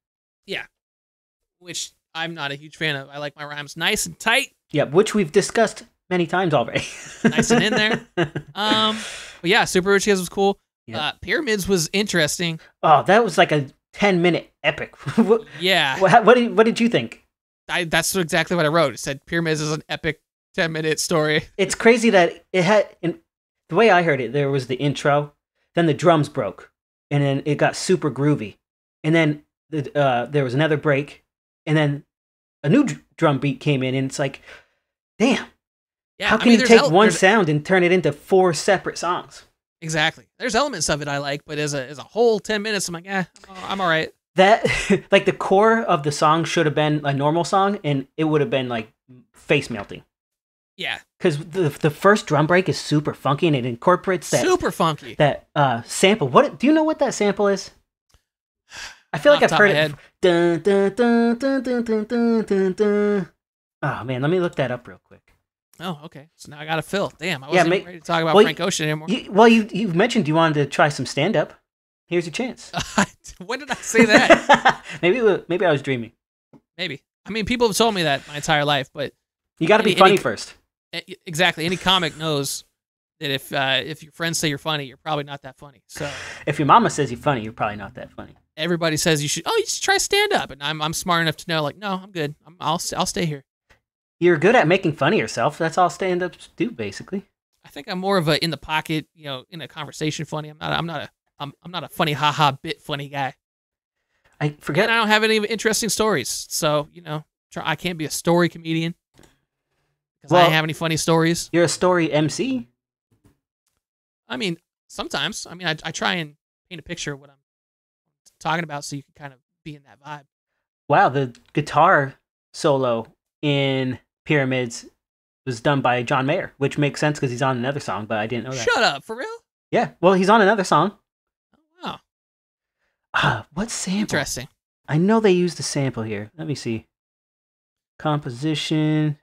Speaker 2: Which I'm not a huge fan of. I like my rhymes nice and tight,
Speaker 3: Yep, which we've discussed many times already.
Speaker 2: nice and in there. Um, but yeah, Super Rich Kids was cool.
Speaker 3: Yep.
Speaker 2: Uh, Pyramids was interesting.
Speaker 3: Oh, that was like a ten minute epic. what,
Speaker 2: Yeah,
Speaker 3: what, what did what did you think?
Speaker 2: I, that's exactly what I wrote. It said Pyramids is an epic ten minute story.
Speaker 3: It's crazy that it had. In, the way I heard it, there was the intro, then the drums broke, and then it got super groovy, and then the, uh, there was another break, and then a new dr- drum beat came in, and it's like, damn,
Speaker 2: Yeah,
Speaker 3: how
Speaker 2: I
Speaker 3: can
Speaker 2: mean,
Speaker 3: you
Speaker 2: there's
Speaker 3: take
Speaker 2: el-
Speaker 3: one
Speaker 2: there's-
Speaker 3: sound and turn it into four separate songs?
Speaker 2: Exactly. There's elements of it I like, but as a as a whole ten minutes, I'm like, eh, I'm, I'm all right.
Speaker 3: That like the core of the song should have been a normal song, and it would have been like face melting.
Speaker 2: Yeah,
Speaker 3: Because the the first drum break is super funky, and it incorporates that
Speaker 2: super funky.
Speaker 3: that uh sample. What do you know what that sample is? I feel like
Speaker 2: Off
Speaker 3: I've
Speaker 2: the
Speaker 3: heard
Speaker 2: top of
Speaker 3: it. Dun, dun, dun, dun, dun, dun, dun, dun, dun. Oh man, let me look that up real quick.
Speaker 2: Oh, okay. So now I got to fill. Damn, I
Speaker 3: Yeah,
Speaker 2: wasn't
Speaker 3: ma-
Speaker 2: even ready to talk about
Speaker 3: well,
Speaker 2: Frank Ocean anymore.
Speaker 3: You, well, you you mentioned you wanted to try some stand up. Here's your chance.
Speaker 2: When did I say that?
Speaker 3: maybe it wa- maybe I was dreaming.
Speaker 2: Maybe. I mean, people have told me that my entire life, but
Speaker 3: You got to be
Speaker 2: Any-
Speaker 3: funny
Speaker 2: any-
Speaker 3: first.
Speaker 2: e- exactly, any comic knows that if uh, if your friends say you're funny, you're probably not that funny. So
Speaker 3: If your mama says you're funny, you're probably not that funny.
Speaker 2: everybody says you should. Oh, you should try stand up, and I'm I'm smart enough to know, like, no, I'm good. I'm, I'll I'll stay here.
Speaker 3: You're good at making fun of yourself. That's all stand ups do, basically.
Speaker 2: I think I'm more of a in the pocket, you know, in a conversation funny. I'm not. I'm not a. I'm I'm not a funny haha bit funny guy.
Speaker 3: I forget.
Speaker 2: And I don't have any interesting stories, so you know, try, I can't be a story comedian because I
Speaker 3: Well-
Speaker 2: don't have any funny stories.
Speaker 3: You're a story M C.
Speaker 2: I mean, sometimes. I mean, I I try and paint a picture of what I'm talking about, so you can kind of be in that vibe.
Speaker 3: Wow, the guitar solo in Pyramids was done by John Mayer, which makes sense because he's on another song, but I didn't know that.
Speaker 2: Shut up, for real?
Speaker 3: Yeah, well, he's on another song.
Speaker 2: Oh, wow,
Speaker 3: Ah, what sample?
Speaker 2: interesting.
Speaker 3: I know they used a sample here. Let me see. Composition.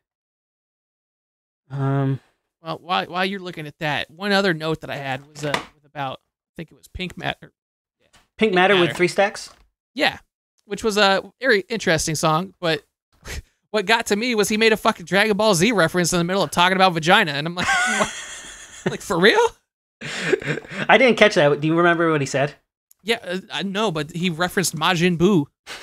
Speaker 3: Um,
Speaker 2: Well, while while you're looking at that, one other note that I had was uh was about I think it was Pink Matter.
Speaker 3: Pink Matter with
Speaker 2: Matter.
Speaker 3: three stacks.
Speaker 2: Yeah, which was a very interesting song, but what got to me was he made a fucking Dragon Ball Z reference in the middle of talking about vagina, and I'm like, what? Like for real?
Speaker 3: I didn't catch that. Do you remember what he said?
Speaker 2: Yeah, uh, I know, but he referenced Majin Buu.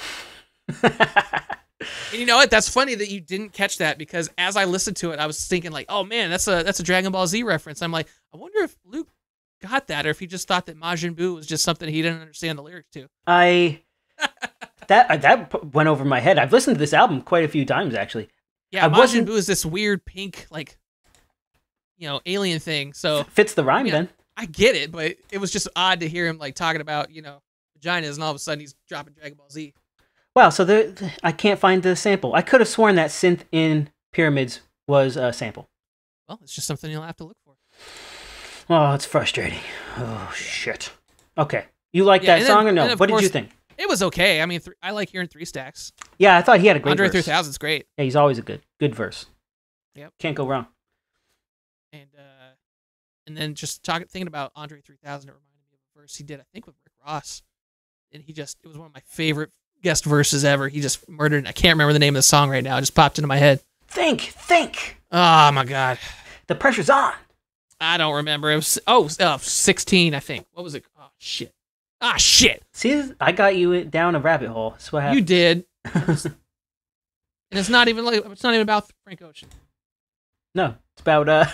Speaker 2: And you know what? That's funny that you didn't catch that because as I listened to it, I was thinking like, oh man, that's a that's a Dragon Ball Z reference. I'm like, I wonder if Luke got that or if he just thought that Majin Buu was just something he didn't understand the lyrics to.
Speaker 3: I that that p- went over my head. I've listened to this album quite a few times actually.
Speaker 2: Yeah,
Speaker 3: I
Speaker 2: Majin
Speaker 3: wasn't-
Speaker 2: Buu is this weird pink like, you know, alien thing. So
Speaker 3: Fits the rhyme
Speaker 2: Yeah.
Speaker 3: then.
Speaker 2: I get it, but it was just odd to hear him like talking about, you know, vaginas and all of a sudden he's dropping Dragon Ball Z.
Speaker 3: Wow, so there, I can't find the sample. I could have sworn that synth in Pyramids was a sample.
Speaker 2: Well, it's just something you'll have to look for.
Speaker 3: Oh, it's frustrating. Oh shit. Okay, you like
Speaker 2: Yeah,
Speaker 3: that
Speaker 2: and then-
Speaker 3: song or no?
Speaker 2: and of
Speaker 3: What did you
Speaker 2: course-
Speaker 3: think?
Speaker 2: It was okay. I mean, th- I like hearing Three Stacks.
Speaker 3: Yeah, I thought he had a great
Speaker 2: Andre
Speaker 3: verse.
Speaker 2: three thousand's great.
Speaker 3: Yeah, he's always a good good verse.
Speaker 2: Yep.
Speaker 3: Can't go wrong.
Speaker 2: And uh, and then just talking, thinking about Andre three thousand, it reminded me of a verse he did, I think, with Rick Ross. And he just, it was one of my favorite guest verses ever. He just murdered, I can't remember the name of the song right now. It just popped into my head.
Speaker 3: Think, think.
Speaker 2: Oh my God.
Speaker 3: The pressure's on.
Speaker 2: I don't remember. It was, oh, uh, sixteen, I think. What was it? Oh, shit. Ah, shit.
Speaker 3: See, I got you down a rabbit hole. That's what
Speaker 2: You
Speaker 3: happened.
Speaker 2: did. And it's not even like, it's not even about Frank Ocean.
Speaker 3: No, it's about uh.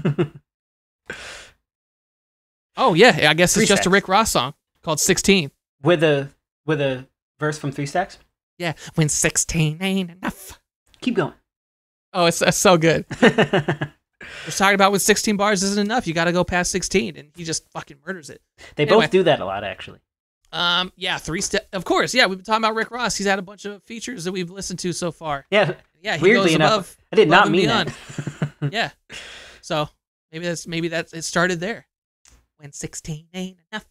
Speaker 2: Oh yeah, I guess
Speaker 3: Three
Speaker 2: it's just a
Speaker 3: Stacks.
Speaker 2: Rick Ross song called sixteen.
Speaker 3: with a with a verse from Three Stacks.
Speaker 2: Yeah, when sixteen ain't enough.
Speaker 3: Keep going.
Speaker 2: Oh, it's, it's so good. We're talking about when sixteen bars isn't enough. You got to go past sixteen, and he just fucking murders it.
Speaker 3: They
Speaker 2: Anyway.
Speaker 3: both do that a lot, actually.
Speaker 2: Um, yeah, three step. Of course, yeah. We've been talking about Rick Ross. He's had a bunch of features that we've listened to so far.
Speaker 3: Yeah.
Speaker 2: Yeah, he
Speaker 3: Weirdly
Speaker 2: goes
Speaker 3: enough,
Speaker 2: above.
Speaker 3: I did
Speaker 2: above
Speaker 3: not
Speaker 2: and
Speaker 3: mean
Speaker 2: beyond.
Speaker 3: that.
Speaker 2: Yeah. So maybe that's maybe that's it started there. When sixteen ain't enough.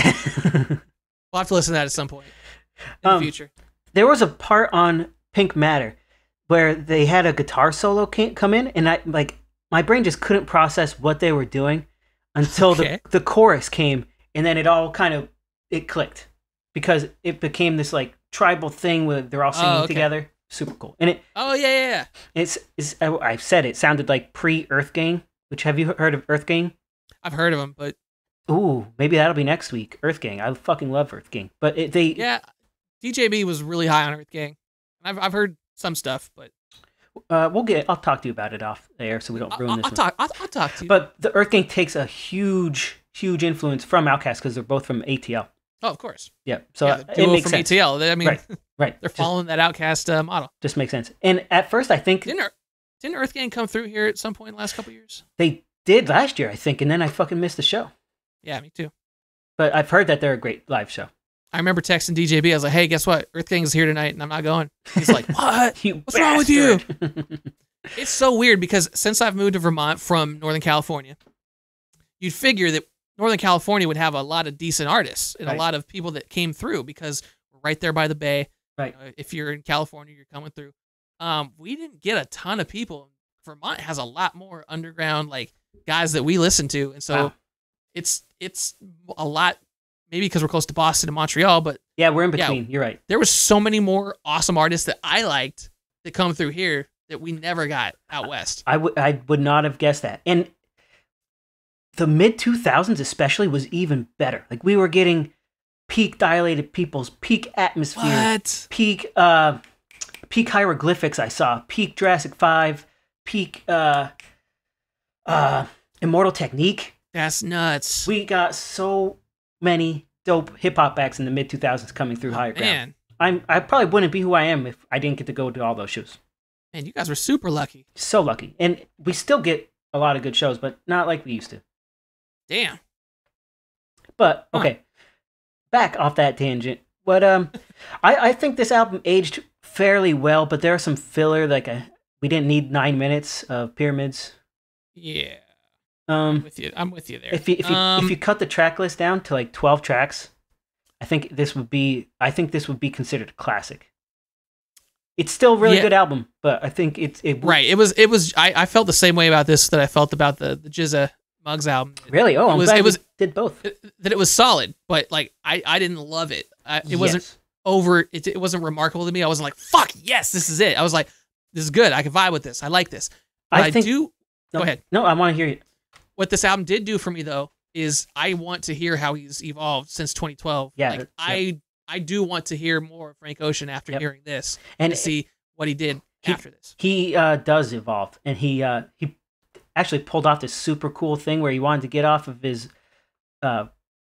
Speaker 2: We'll have to listen to that at some point in
Speaker 3: Um,
Speaker 2: the future.
Speaker 3: There was a part on Pink Matter where they had a guitar solo ca- come in, and I like my brain just couldn't process what they were doing until
Speaker 2: Okay.
Speaker 3: the the chorus came, and then it all kind of it clicked because it became this like tribal thing where they're all singing
Speaker 2: Oh, okay.
Speaker 3: together. Super cool, and it
Speaker 2: Oh yeah, yeah, yeah.
Speaker 3: it's, it's I, I said it sounded like pre Earth Gang. Which have you heard of Earth Gang?
Speaker 2: I've heard of him, but
Speaker 3: Ooh, maybe that'll be next week. Earth Gang. I fucking love Earth Gang, but it, they
Speaker 2: yeah, D J B was really high on Earth Gang. I've I've heard some stuff, but
Speaker 3: uh, we'll get. I'll talk to you about it off air so we don't
Speaker 2: I'll,
Speaker 3: ruin
Speaker 2: I'll,
Speaker 3: this.
Speaker 2: I'll
Speaker 3: one.
Speaker 2: talk. I'll, I'll talk to you.
Speaker 3: But the Earth Gang takes a huge, huge influence from Outkast because they're both from A T L.
Speaker 2: oh, of course.
Speaker 3: Yeah, so
Speaker 2: yeah, the
Speaker 3: it
Speaker 2: duo
Speaker 3: makes
Speaker 2: from
Speaker 3: sense.
Speaker 2: A T L. They- I mean,
Speaker 3: Right, right.
Speaker 2: they're
Speaker 3: Just-
Speaker 2: following that Outcast uh, model.
Speaker 3: Just makes sense. And at first, I think
Speaker 2: Didn't Ear- didn't Earth Gang come through here at some point in the last couple of years?
Speaker 3: they did last year, I think, and then I fucking missed the show.
Speaker 2: Yeah, me too.
Speaker 3: But I've heard that they're a great live show.
Speaker 2: I remember texting D J B. I was like, "Hey, guess what? Earth Gang's here tonight, and I'm not going." He's like, "What?
Speaker 3: You
Speaker 2: What's wrong with you?"
Speaker 3: bastard.
Speaker 2: It's so weird because since I've moved to Vermont from Northern California, you'd figure that Northern California would have a lot of decent artists and
Speaker 3: Right.
Speaker 2: a lot of people that came through because we're right there by the bay.
Speaker 3: Right.
Speaker 2: Uh, if you're in California, you're coming through. Um, we didn't get a ton of people. Vermont has a lot more underground like guys that we listen to, and so
Speaker 3: Wow.
Speaker 2: it's it's a lot. Maybe because we're close to Boston and Montreal, but
Speaker 3: Yeah, we're in
Speaker 2: Yeah.
Speaker 3: between. You're right.
Speaker 2: there was so many more awesome artists that I liked that come through here that we never got out west.
Speaker 3: I would I would not have guessed that. And the mid two thousands especially was even better. Like we were getting peak Dilated Peoples, peak Atmosphere,
Speaker 2: What?
Speaker 3: peak uh peak Hieroglyphics I saw, peak Jurassic five, peak uh uh Immortal Technique.
Speaker 2: That's nuts.
Speaker 3: We got so many dope hip hop acts in the mid two thousands coming through Higher Ground.
Speaker 2: Man,
Speaker 3: I'm I probably wouldn't be who I am if I didn't get to go to all those shows.
Speaker 2: man, you guys were super lucky.
Speaker 3: So lucky. And we still get a lot of good shows, but not like we used to.
Speaker 2: Damn.
Speaker 3: But
Speaker 2: Huh.
Speaker 3: okay, back off that tangent. But um, I I think this album aged fairly well, but there are some filler. Like a, we didn't need nine minutes of Pyramids.
Speaker 2: Yeah. I'm
Speaker 3: Um,
Speaker 2: with you. I'm with you there.
Speaker 3: if you if you
Speaker 2: um,
Speaker 3: if you cut the track list down to like twelve tracks, I think this would be I think this would be considered a classic. It's still a really
Speaker 2: Yeah.
Speaker 3: good album, but I think it's it
Speaker 2: right. It was. It was. I, I felt the same way about this that I felt about the the Jizza Muggs album.
Speaker 3: Really? Oh,
Speaker 2: It
Speaker 3: I'm
Speaker 2: was-
Speaker 3: glad
Speaker 2: it was-
Speaker 3: we did both.
Speaker 2: That it was solid, but like I I didn't love it. I, it wasn't
Speaker 3: Yes.
Speaker 2: over. It, it wasn't remarkable to me. I wasn't like fuck yes, this is it. I was like this is good. I can vibe with this. I like this. But I,
Speaker 3: I think.
Speaker 2: do.
Speaker 3: no,
Speaker 2: Go ahead.
Speaker 3: No, I want to hear you.
Speaker 2: What this album did do for me though is I want to hear how he's evolved since twenty twelve.
Speaker 3: Yeah,
Speaker 2: like
Speaker 3: that-
Speaker 2: I I do want to hear more of Frank Ocean after
Speaker 3: Yep.
Speaker 2: hearing this
Speaker 3: And
Speaker 2: to see what he did
Speaker 3: he-
Speaker 2: after this.
Speaker 3: he uh, does evolve, and he uh, he actually pulled off this super cool thing where he wanted to get off of his uh,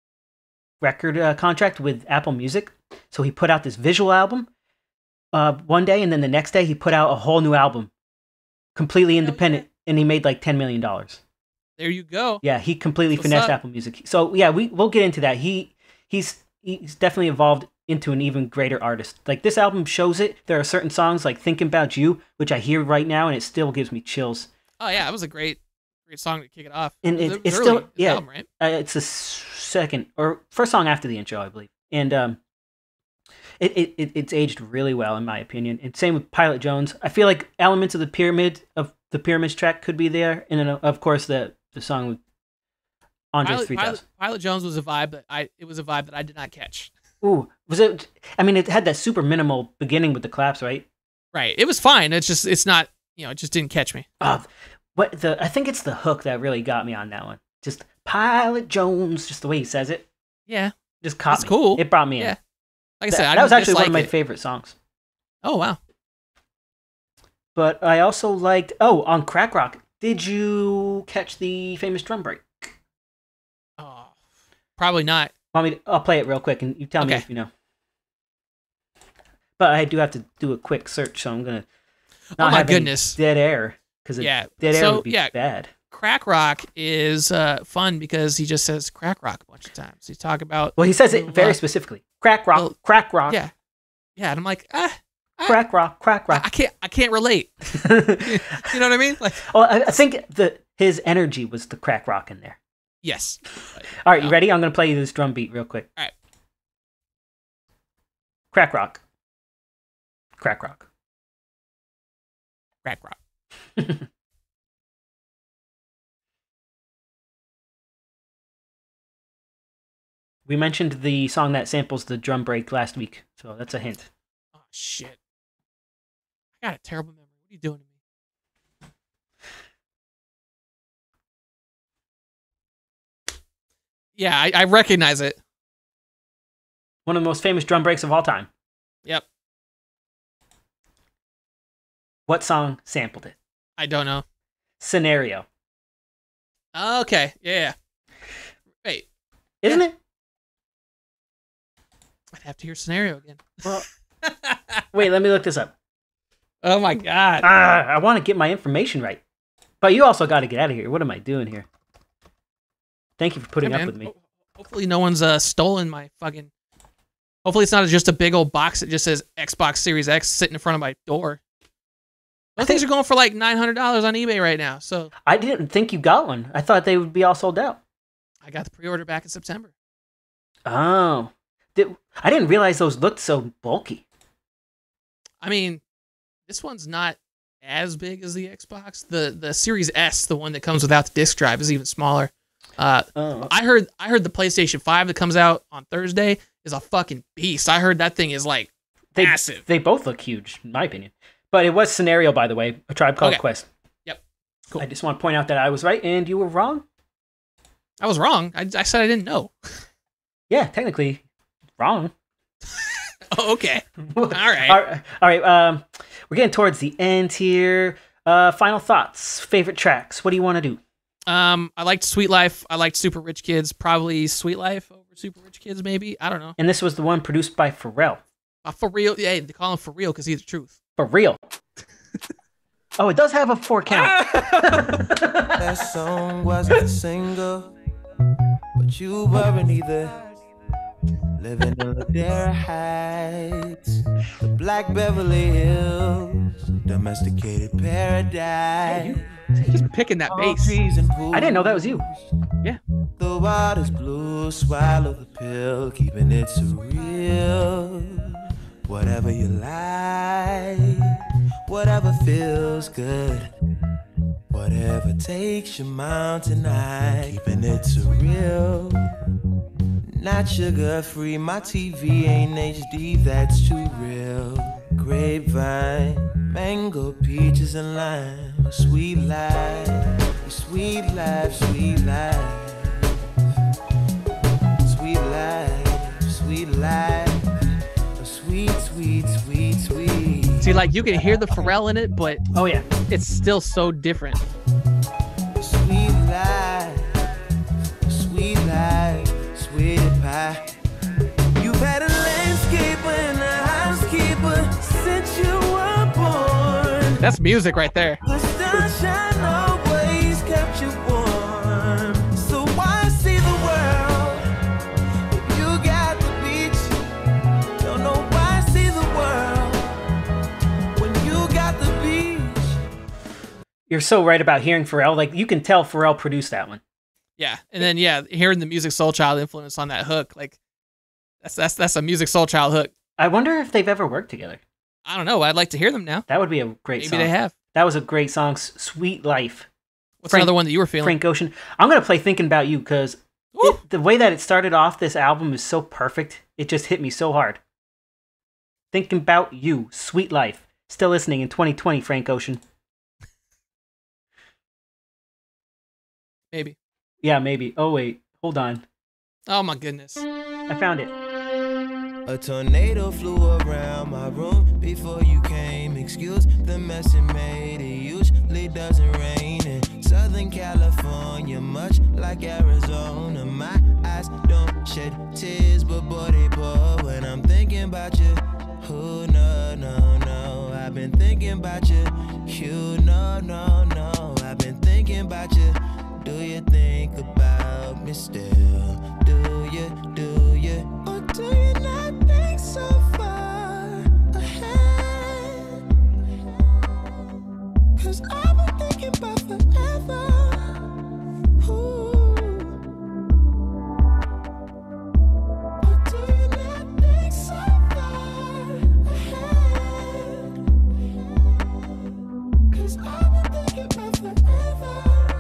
Speaker 3: record uh, contract with Apple Music, so he put out this visual album uh, one day, and then the next day he put out a whole new album, completely
Speaker 2: Hell
Speaker 3: independent, and he made like ten million dollars.
Speaker 2: There you go.
Speaker 3: Yeah, he completely
Speaker 2: What's
Speaker 3: finessed
Speaker 2: up?
Speaker 3: Apple Music. So yeah, we we'll get into that. He he's he's definitely evolved into an even greater artist. Like this album shows it. There are certain songs like "Thinking About You," which I hear right now, and it still gives me chills.
Speaker 2: Oh yeah, it was a great great song to kick it off.
Speaker 3: And
Speaker 2: It was-
Speaker 3: it-
Speaker 2: it was
Speaker 3: it's
Speaker 2: early
Speaker 3: still-
Speaker 2: in the
Speaker 3: yeah.
Speaker 2: album, right?
Speaker 3: Uh, it's the s- second or first song after the intro, I believe, and um, it, it it it's aged really well in my opinion. And same with Pilot Jones. I feel like elements of the pyramid of the Pyramids track could be there, and then uh, of course the the song with Andre
Speaker 2: Pilot,
Speaker 3: three
Speaker 2: Pilot,
Speaker 3: thousand.
Speaker 2: Pilot Jones was a vibe that I it was a vibe that I did not catch.
Speaker 3: Ooh, was it? I mean, it had that super minimal beginning with the claps, right?
Speaker 2: Right. It was fine. It's just it's not you know it just didn't catch me.
Speaker 3: Uh, what the? I think it's the hook that really got me on that one. Just Pilot Jones, just the way he says it,
Speaker 2: Yeah.
Speaker 3: just caught
Speaker 2: That's
Speaker 3: me.
Speaker 2: cool.
Speaker 3: It brought me in.
Speaker 2: Yeah. Like I
Speaker 3: That,
Speaker 2: said, I
Speaker 3: that was
Speaker 2: didn't
Speaker 3: actually one of
Speaker 2: dislike
Speaker 3: my
Speaker 2: it.
Speaker 3: favorite songs.
Speaker 2: Oh wow.
Speaker 3: But I also liked. Oh, on Crack Rock, Did you catch the famous drum break?
Speaker 2: Oh, probably not.
Speaker 3: Want me to, I'll play it real quick, and you tell me
Speaker 2: Okay.
Speaker 3: if you know. But I do have to do a quick search, so I'm gonna not
Speaker 2: Oh my
Speaker 3: have any
Speaker 2: goodness.
Speaker 3: dead air because
Speaker 2: Yeah,
Speaker 3: dead air
Speaker 2: so,
Speaker 3: would be
Speaker 2: yeah.
Speaker 3: bad.
Speaker 2: Crack rock is uh, fun because he just says crack rock a bunch of times. He's talking about
Speaker 3: Well, he says it
Speaker 2: Well,
Speaker 3: very
Speaker 2: uh,
Speaker 3: specifically. Crack rock,
Speaker 2: well,
Speaker 3: crack rock,
Speaker 2: yeah, yeah, and I'm like, ah,
Speaker 3: crack rock, crack
Speaker 2: I,
Speaker 3: rock.
Speaker 2: I can't, I can't relate. You know what I mean? Like,
Speaker 3: Well, I, I think the his energy was the crack rock in there.
Speaker 2: yes.
Speaker 3: All right, you
Speaker 2: Um,
Speaker 3: ready? I'm gonna play you this drum beat real quick.
Speaker 2: All right.
Speaker 3: Crack rock, crack rock.
Speaker 2: Crack rock.
Speaker 3: We mentioned the song that samples the drum break last week, so that's a hint.
Speaker 2: Oh shit! I got a terrible memory. What are you doing to me? Yeah, I, I recognize it.
Speaker 3: One of the most famous drum breaks of all time.
Speaker 2: Yep.
Speaker 3: What song sampled it?
Speaker 2: I don't know.
Speaker 3: Scenario.
Speaker 2: Okay. Yeah. yeah. Wait.
Speaker 3: Isn't it?
Speaker 2: I'd have to hear scenario again.
Speaker 3: Well, wait, let me look this up.
Speaker 2: Oh my god.
Speaker 3: Ah, I want to get my information right. But you also got to get out of here. What am I doing here? Thank you for putting
Speaker 2: Yeah,
Speaker 3: up
Speaker 2: man.
Speaker 3: with me.
Speaker 2: Ho- Hopefully no one's uh stolen my fucking. Hopefully it's not just a big old box that just says Xbox Series X sitting in front of my door. Those things are going for like nine hundred dollars on eBay right now. So
Speaker 3: I didn't think you got one. I thought they would be all sold out.
Speaker 2: I got the pre-order back in September.
Speaker 3: Oh. Did, I didn't realize those looked so bulky.
Speaker 2: I mean, this one's not as big as the Xbox. The the Series S, the one that comes without the disc drive, is even smaller. Uh,
Speaker 3: Oh.
Speaker 2: I heard I heard the PlayStation five that comes out on Thursday is a fucking beast. I heard that thing is like
Speaker 3: They,
Speaker 2: massive.
Speaker 3: They both look huge, in my opinion. But it was Scenario, by the way, A Tribe Called
Speaker 2: Okay.
Speaker 3: Quest.
Speaker 2: Yep. Cool.
Speaker 3: I just want to point out that I was right and you were wrong.
Speaker 2: I was wrong. I, I said I didn't know.
Speaker 3: Yeah, technically wrong.
Speaker 2: Oh, okay. All right.
Speaker 3: all right. All right. Um, we're getting towards the end here. Uh, final thoughts. Favorite tracks. What do you want to do?
Speaker 2: Um, I liked Sweet Life. I liked Super Rich Kids. Probably Sweet Life over Super Rich Kids, maybe. I don't know.
Speaker 3: And this was the one produced by Pharrell.
Speaker 2: Uh, for real. Yeah, they call him for real because he's the truth.
Speaker 3: For real. Oh, it does have a four count.
Speaker 6: That song wasn't a single, but you weren't either. Living in Ladera Heights, the Black Beverly Hills, domesticated paradise.
Speaker 2: Just picking that
Speaker 6: Palm
Speaker 2: bass.
Speaker 6: trees and pools.
Speaker 3: I didn't know that was you.
Speaker 2: Yeah.
Speaker 6: The water's blue, swallow the pill, keeping it surreal. Whatever you like, whatever feels good, whatever takes your mountain high, keeping it surreal. Not sugar free, my T V ain't H D, that's too real. Grapevine, mango, peaches, and lime. A sweet life, sweet life, sweet life. Sweet life, sweet life. A sweet, sweet, sweet, sweet.
Speaker 2: See, like you can hear the Pharrell in it, but
Speaker 3: Oh, yeah.
Speaker 2: it's still so different.
Speaker 6: Sweet life, sweet life, sweet pie. You've had a landscaper and a housekeeper since you were born.
Speaker 2: That's music right there.
Speaker 6: The sunshine always kept you warm. So why see the world if you got the beach? Don't know why see the world when you got the beach.
Speaker 3: You're so right about hearing Pharrell. Like, you can tell Pharrell produced that one.
Speaker 2: Yeah, and then yeah, hearing the Music Soul Child influence on that hook, like that's that's that's a Music Soul Child hook.
Speaker 3: I wonder if they've ever worked together.
Speaker 2: I don't know. I'd like to hear them now.
Speaker 3: That would be a great
Speaker 2: Maybe
Speaker 3: song.
Speaker 2: they have.
Speaker 3: That was a great song. S- Sweet Life.
Speaker 2: What's
Speaker 3: Frank-
Speaker 2: another one that you were feeling?
Speaker 3: Frank Ocean. I'm going to play Thinking About You because
Speaker 2: Woo!
Speaker 3: the way that it started off this album is so perfect. It just hit me so hard. Thinking About You. Sweet Life. Still listening in twenty twenty, Frank Ocean.
Speaker 2: Maybe.
Speaker 3: Yeah, maybe. Oh, wait. Hold on.
Speaker 2: Oh my goodness.
Speaker 3: I found it.
Speaker 6: A tornado flew around my room before you came excuse the mess it made. It usually doesn't rain in Southern California, much like Arizona. My eyes don't shed tears, but boy they pour when I'm thinking about you. Oh no, no, no, I've been thinking about you. You no, no, no, I've been thinking about you. Do you think about me still? Do you, do you, or do you not think so far ahead? Cause I've been thinking about forever. Ooh. Or do you not think so far ahead? Cause I've been thinking about forever.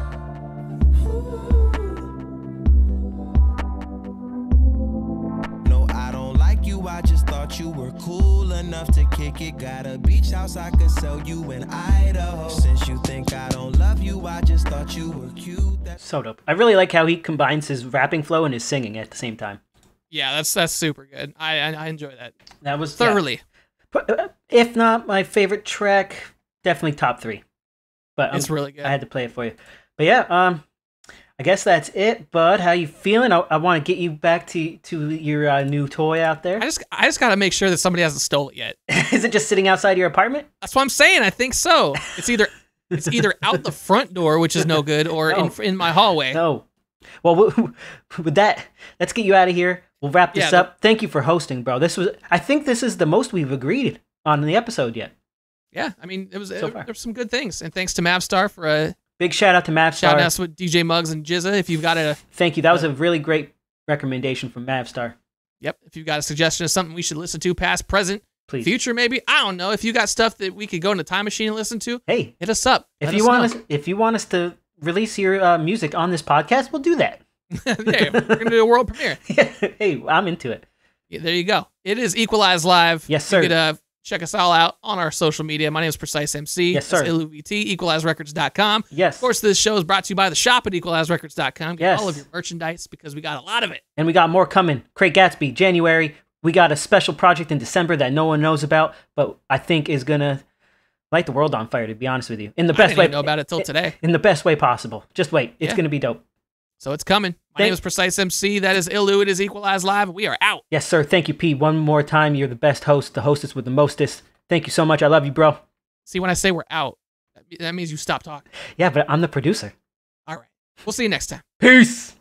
Speaker 6: No, I don't like you, I just thought you were cool enough to kick it. Got a beach house I could sell you in Idaho. Since you think I don't love you, I just thought you were cute. That's
Speaker 3: So dope. I really like how he combines his rapping flow and his singing at the same time.
Speaker 2: Yeah, that's that's super good. I I, I enjoy that
Speaker 3: That was yeah.
Speaker 2: thoroughly.
Speaker 3: But, uh, if not my favorite track, definitely top three. But
Speaker 2: It's
Speaker 3: I'm-
Speaker 2: really good.
Speaker 3: I had to play it for you. But yeah, um, I guess that's it. Bud, how you feeling? I, I want to get you back to to your uh, new toy out there.
Speaker 2: I just I just gotta make sure that somebody hasn't stole it yet.
Speaker 3: Is it just sitting outside your apartment?
Speaker 2: That's what I'm saying. I think so. It's either it's either out the front door, which is no good, or
Speaker 3: No.
Speaker 2: in in my hallway.
Speaker 3: No. Well, w- with that, let's get you out of here. We'll wrap this
Speaker 2: Yeah,
Speaker 3: up. Thank you for hosting, bro. This was, I think, this is the most we've agreed on the episode yet.
Speaker 2: Yeah, I mean it was
Speaker 3: So
Speaker 2: it,
Speaker 3: far.
Speaker 2: there's some good things, and thanks to Mavstar for uh,
Speaker 3: Big shout out to
Speaker 2: shouting
Speaker 3: Mavstar.
Speaker 2: us with D J Muggs and Jizza. If you've got a
Speaker 3: Thank you. That was a really great recommendation from Mavstar.
Speaker 2: yep, if you've got a suggestion of something we should listen to, past, present,
Speaker 3: Please.
Speaker 2: future, maybe I don't know. If you got stuff that we could go in the time machine and listen to,
Speaker 3: Hey,
Speaker 2: hit us up.
Speaker 3: if
Speaker 2: Let
Speaker 3: you
Speaker 2: us
Speaker 3: want
Speaker 2: know.
Speaker 3: us, if you want us to release your uh, music on this podcast, we'll do that.
Speaker 2: yeah, we're gonna do a world premiere.
Speaker 3: Hey, I'm into it.
Speaker 2: Yeah, there you go. It is Equalize Live.
Speaker 3: Yes, sir.
Speaker 2: You could uh, check us all out on our social media. My name is Precise M C.
Speaker 3: Yes, sir.
Speaker 2: L U V T, equalize records dot com.
Speaker 3: Yes.
Speaker 2: Of course, this show is brought to you by the shop at equalize records dot com. Get
Speaker 3: Yes.
Speaker 2: all of your merchandise because we got a lot of it.
Speaker 3: And we got more coming. Craig Gatsby, January. We got a special project in December that no one knows about, but I think is gonna light the world on fire. To be honest with you, in the
Speaker 2: I
Speaker 3: best
Speaker 2: didn't
Speaker 3: way.
Speaker 2: even know about it till today.
Speaker 3: In the best way possible. Just wait. It's
Speaker 2: Yeah.
Speaker 3: gonna be dope.
Speaker 2: So it's coming. My
Speaker 3: Thank-
Speaker 2: name is Precise M C. That is Ilu. It is Equalize Live. We are out.
Speaker 3: Yes, sir. Thank you, P. One more time. You're the best host, the hostess with the mostest. Thank you so much. I love you, bro.
Speaker 2: See, when I say we're out, that- that means you stop talking.
Speaker 3: Yeah, but I'm the producer.
Speaker 2: All right. We'll see you next time.
Speaker 3: Peace.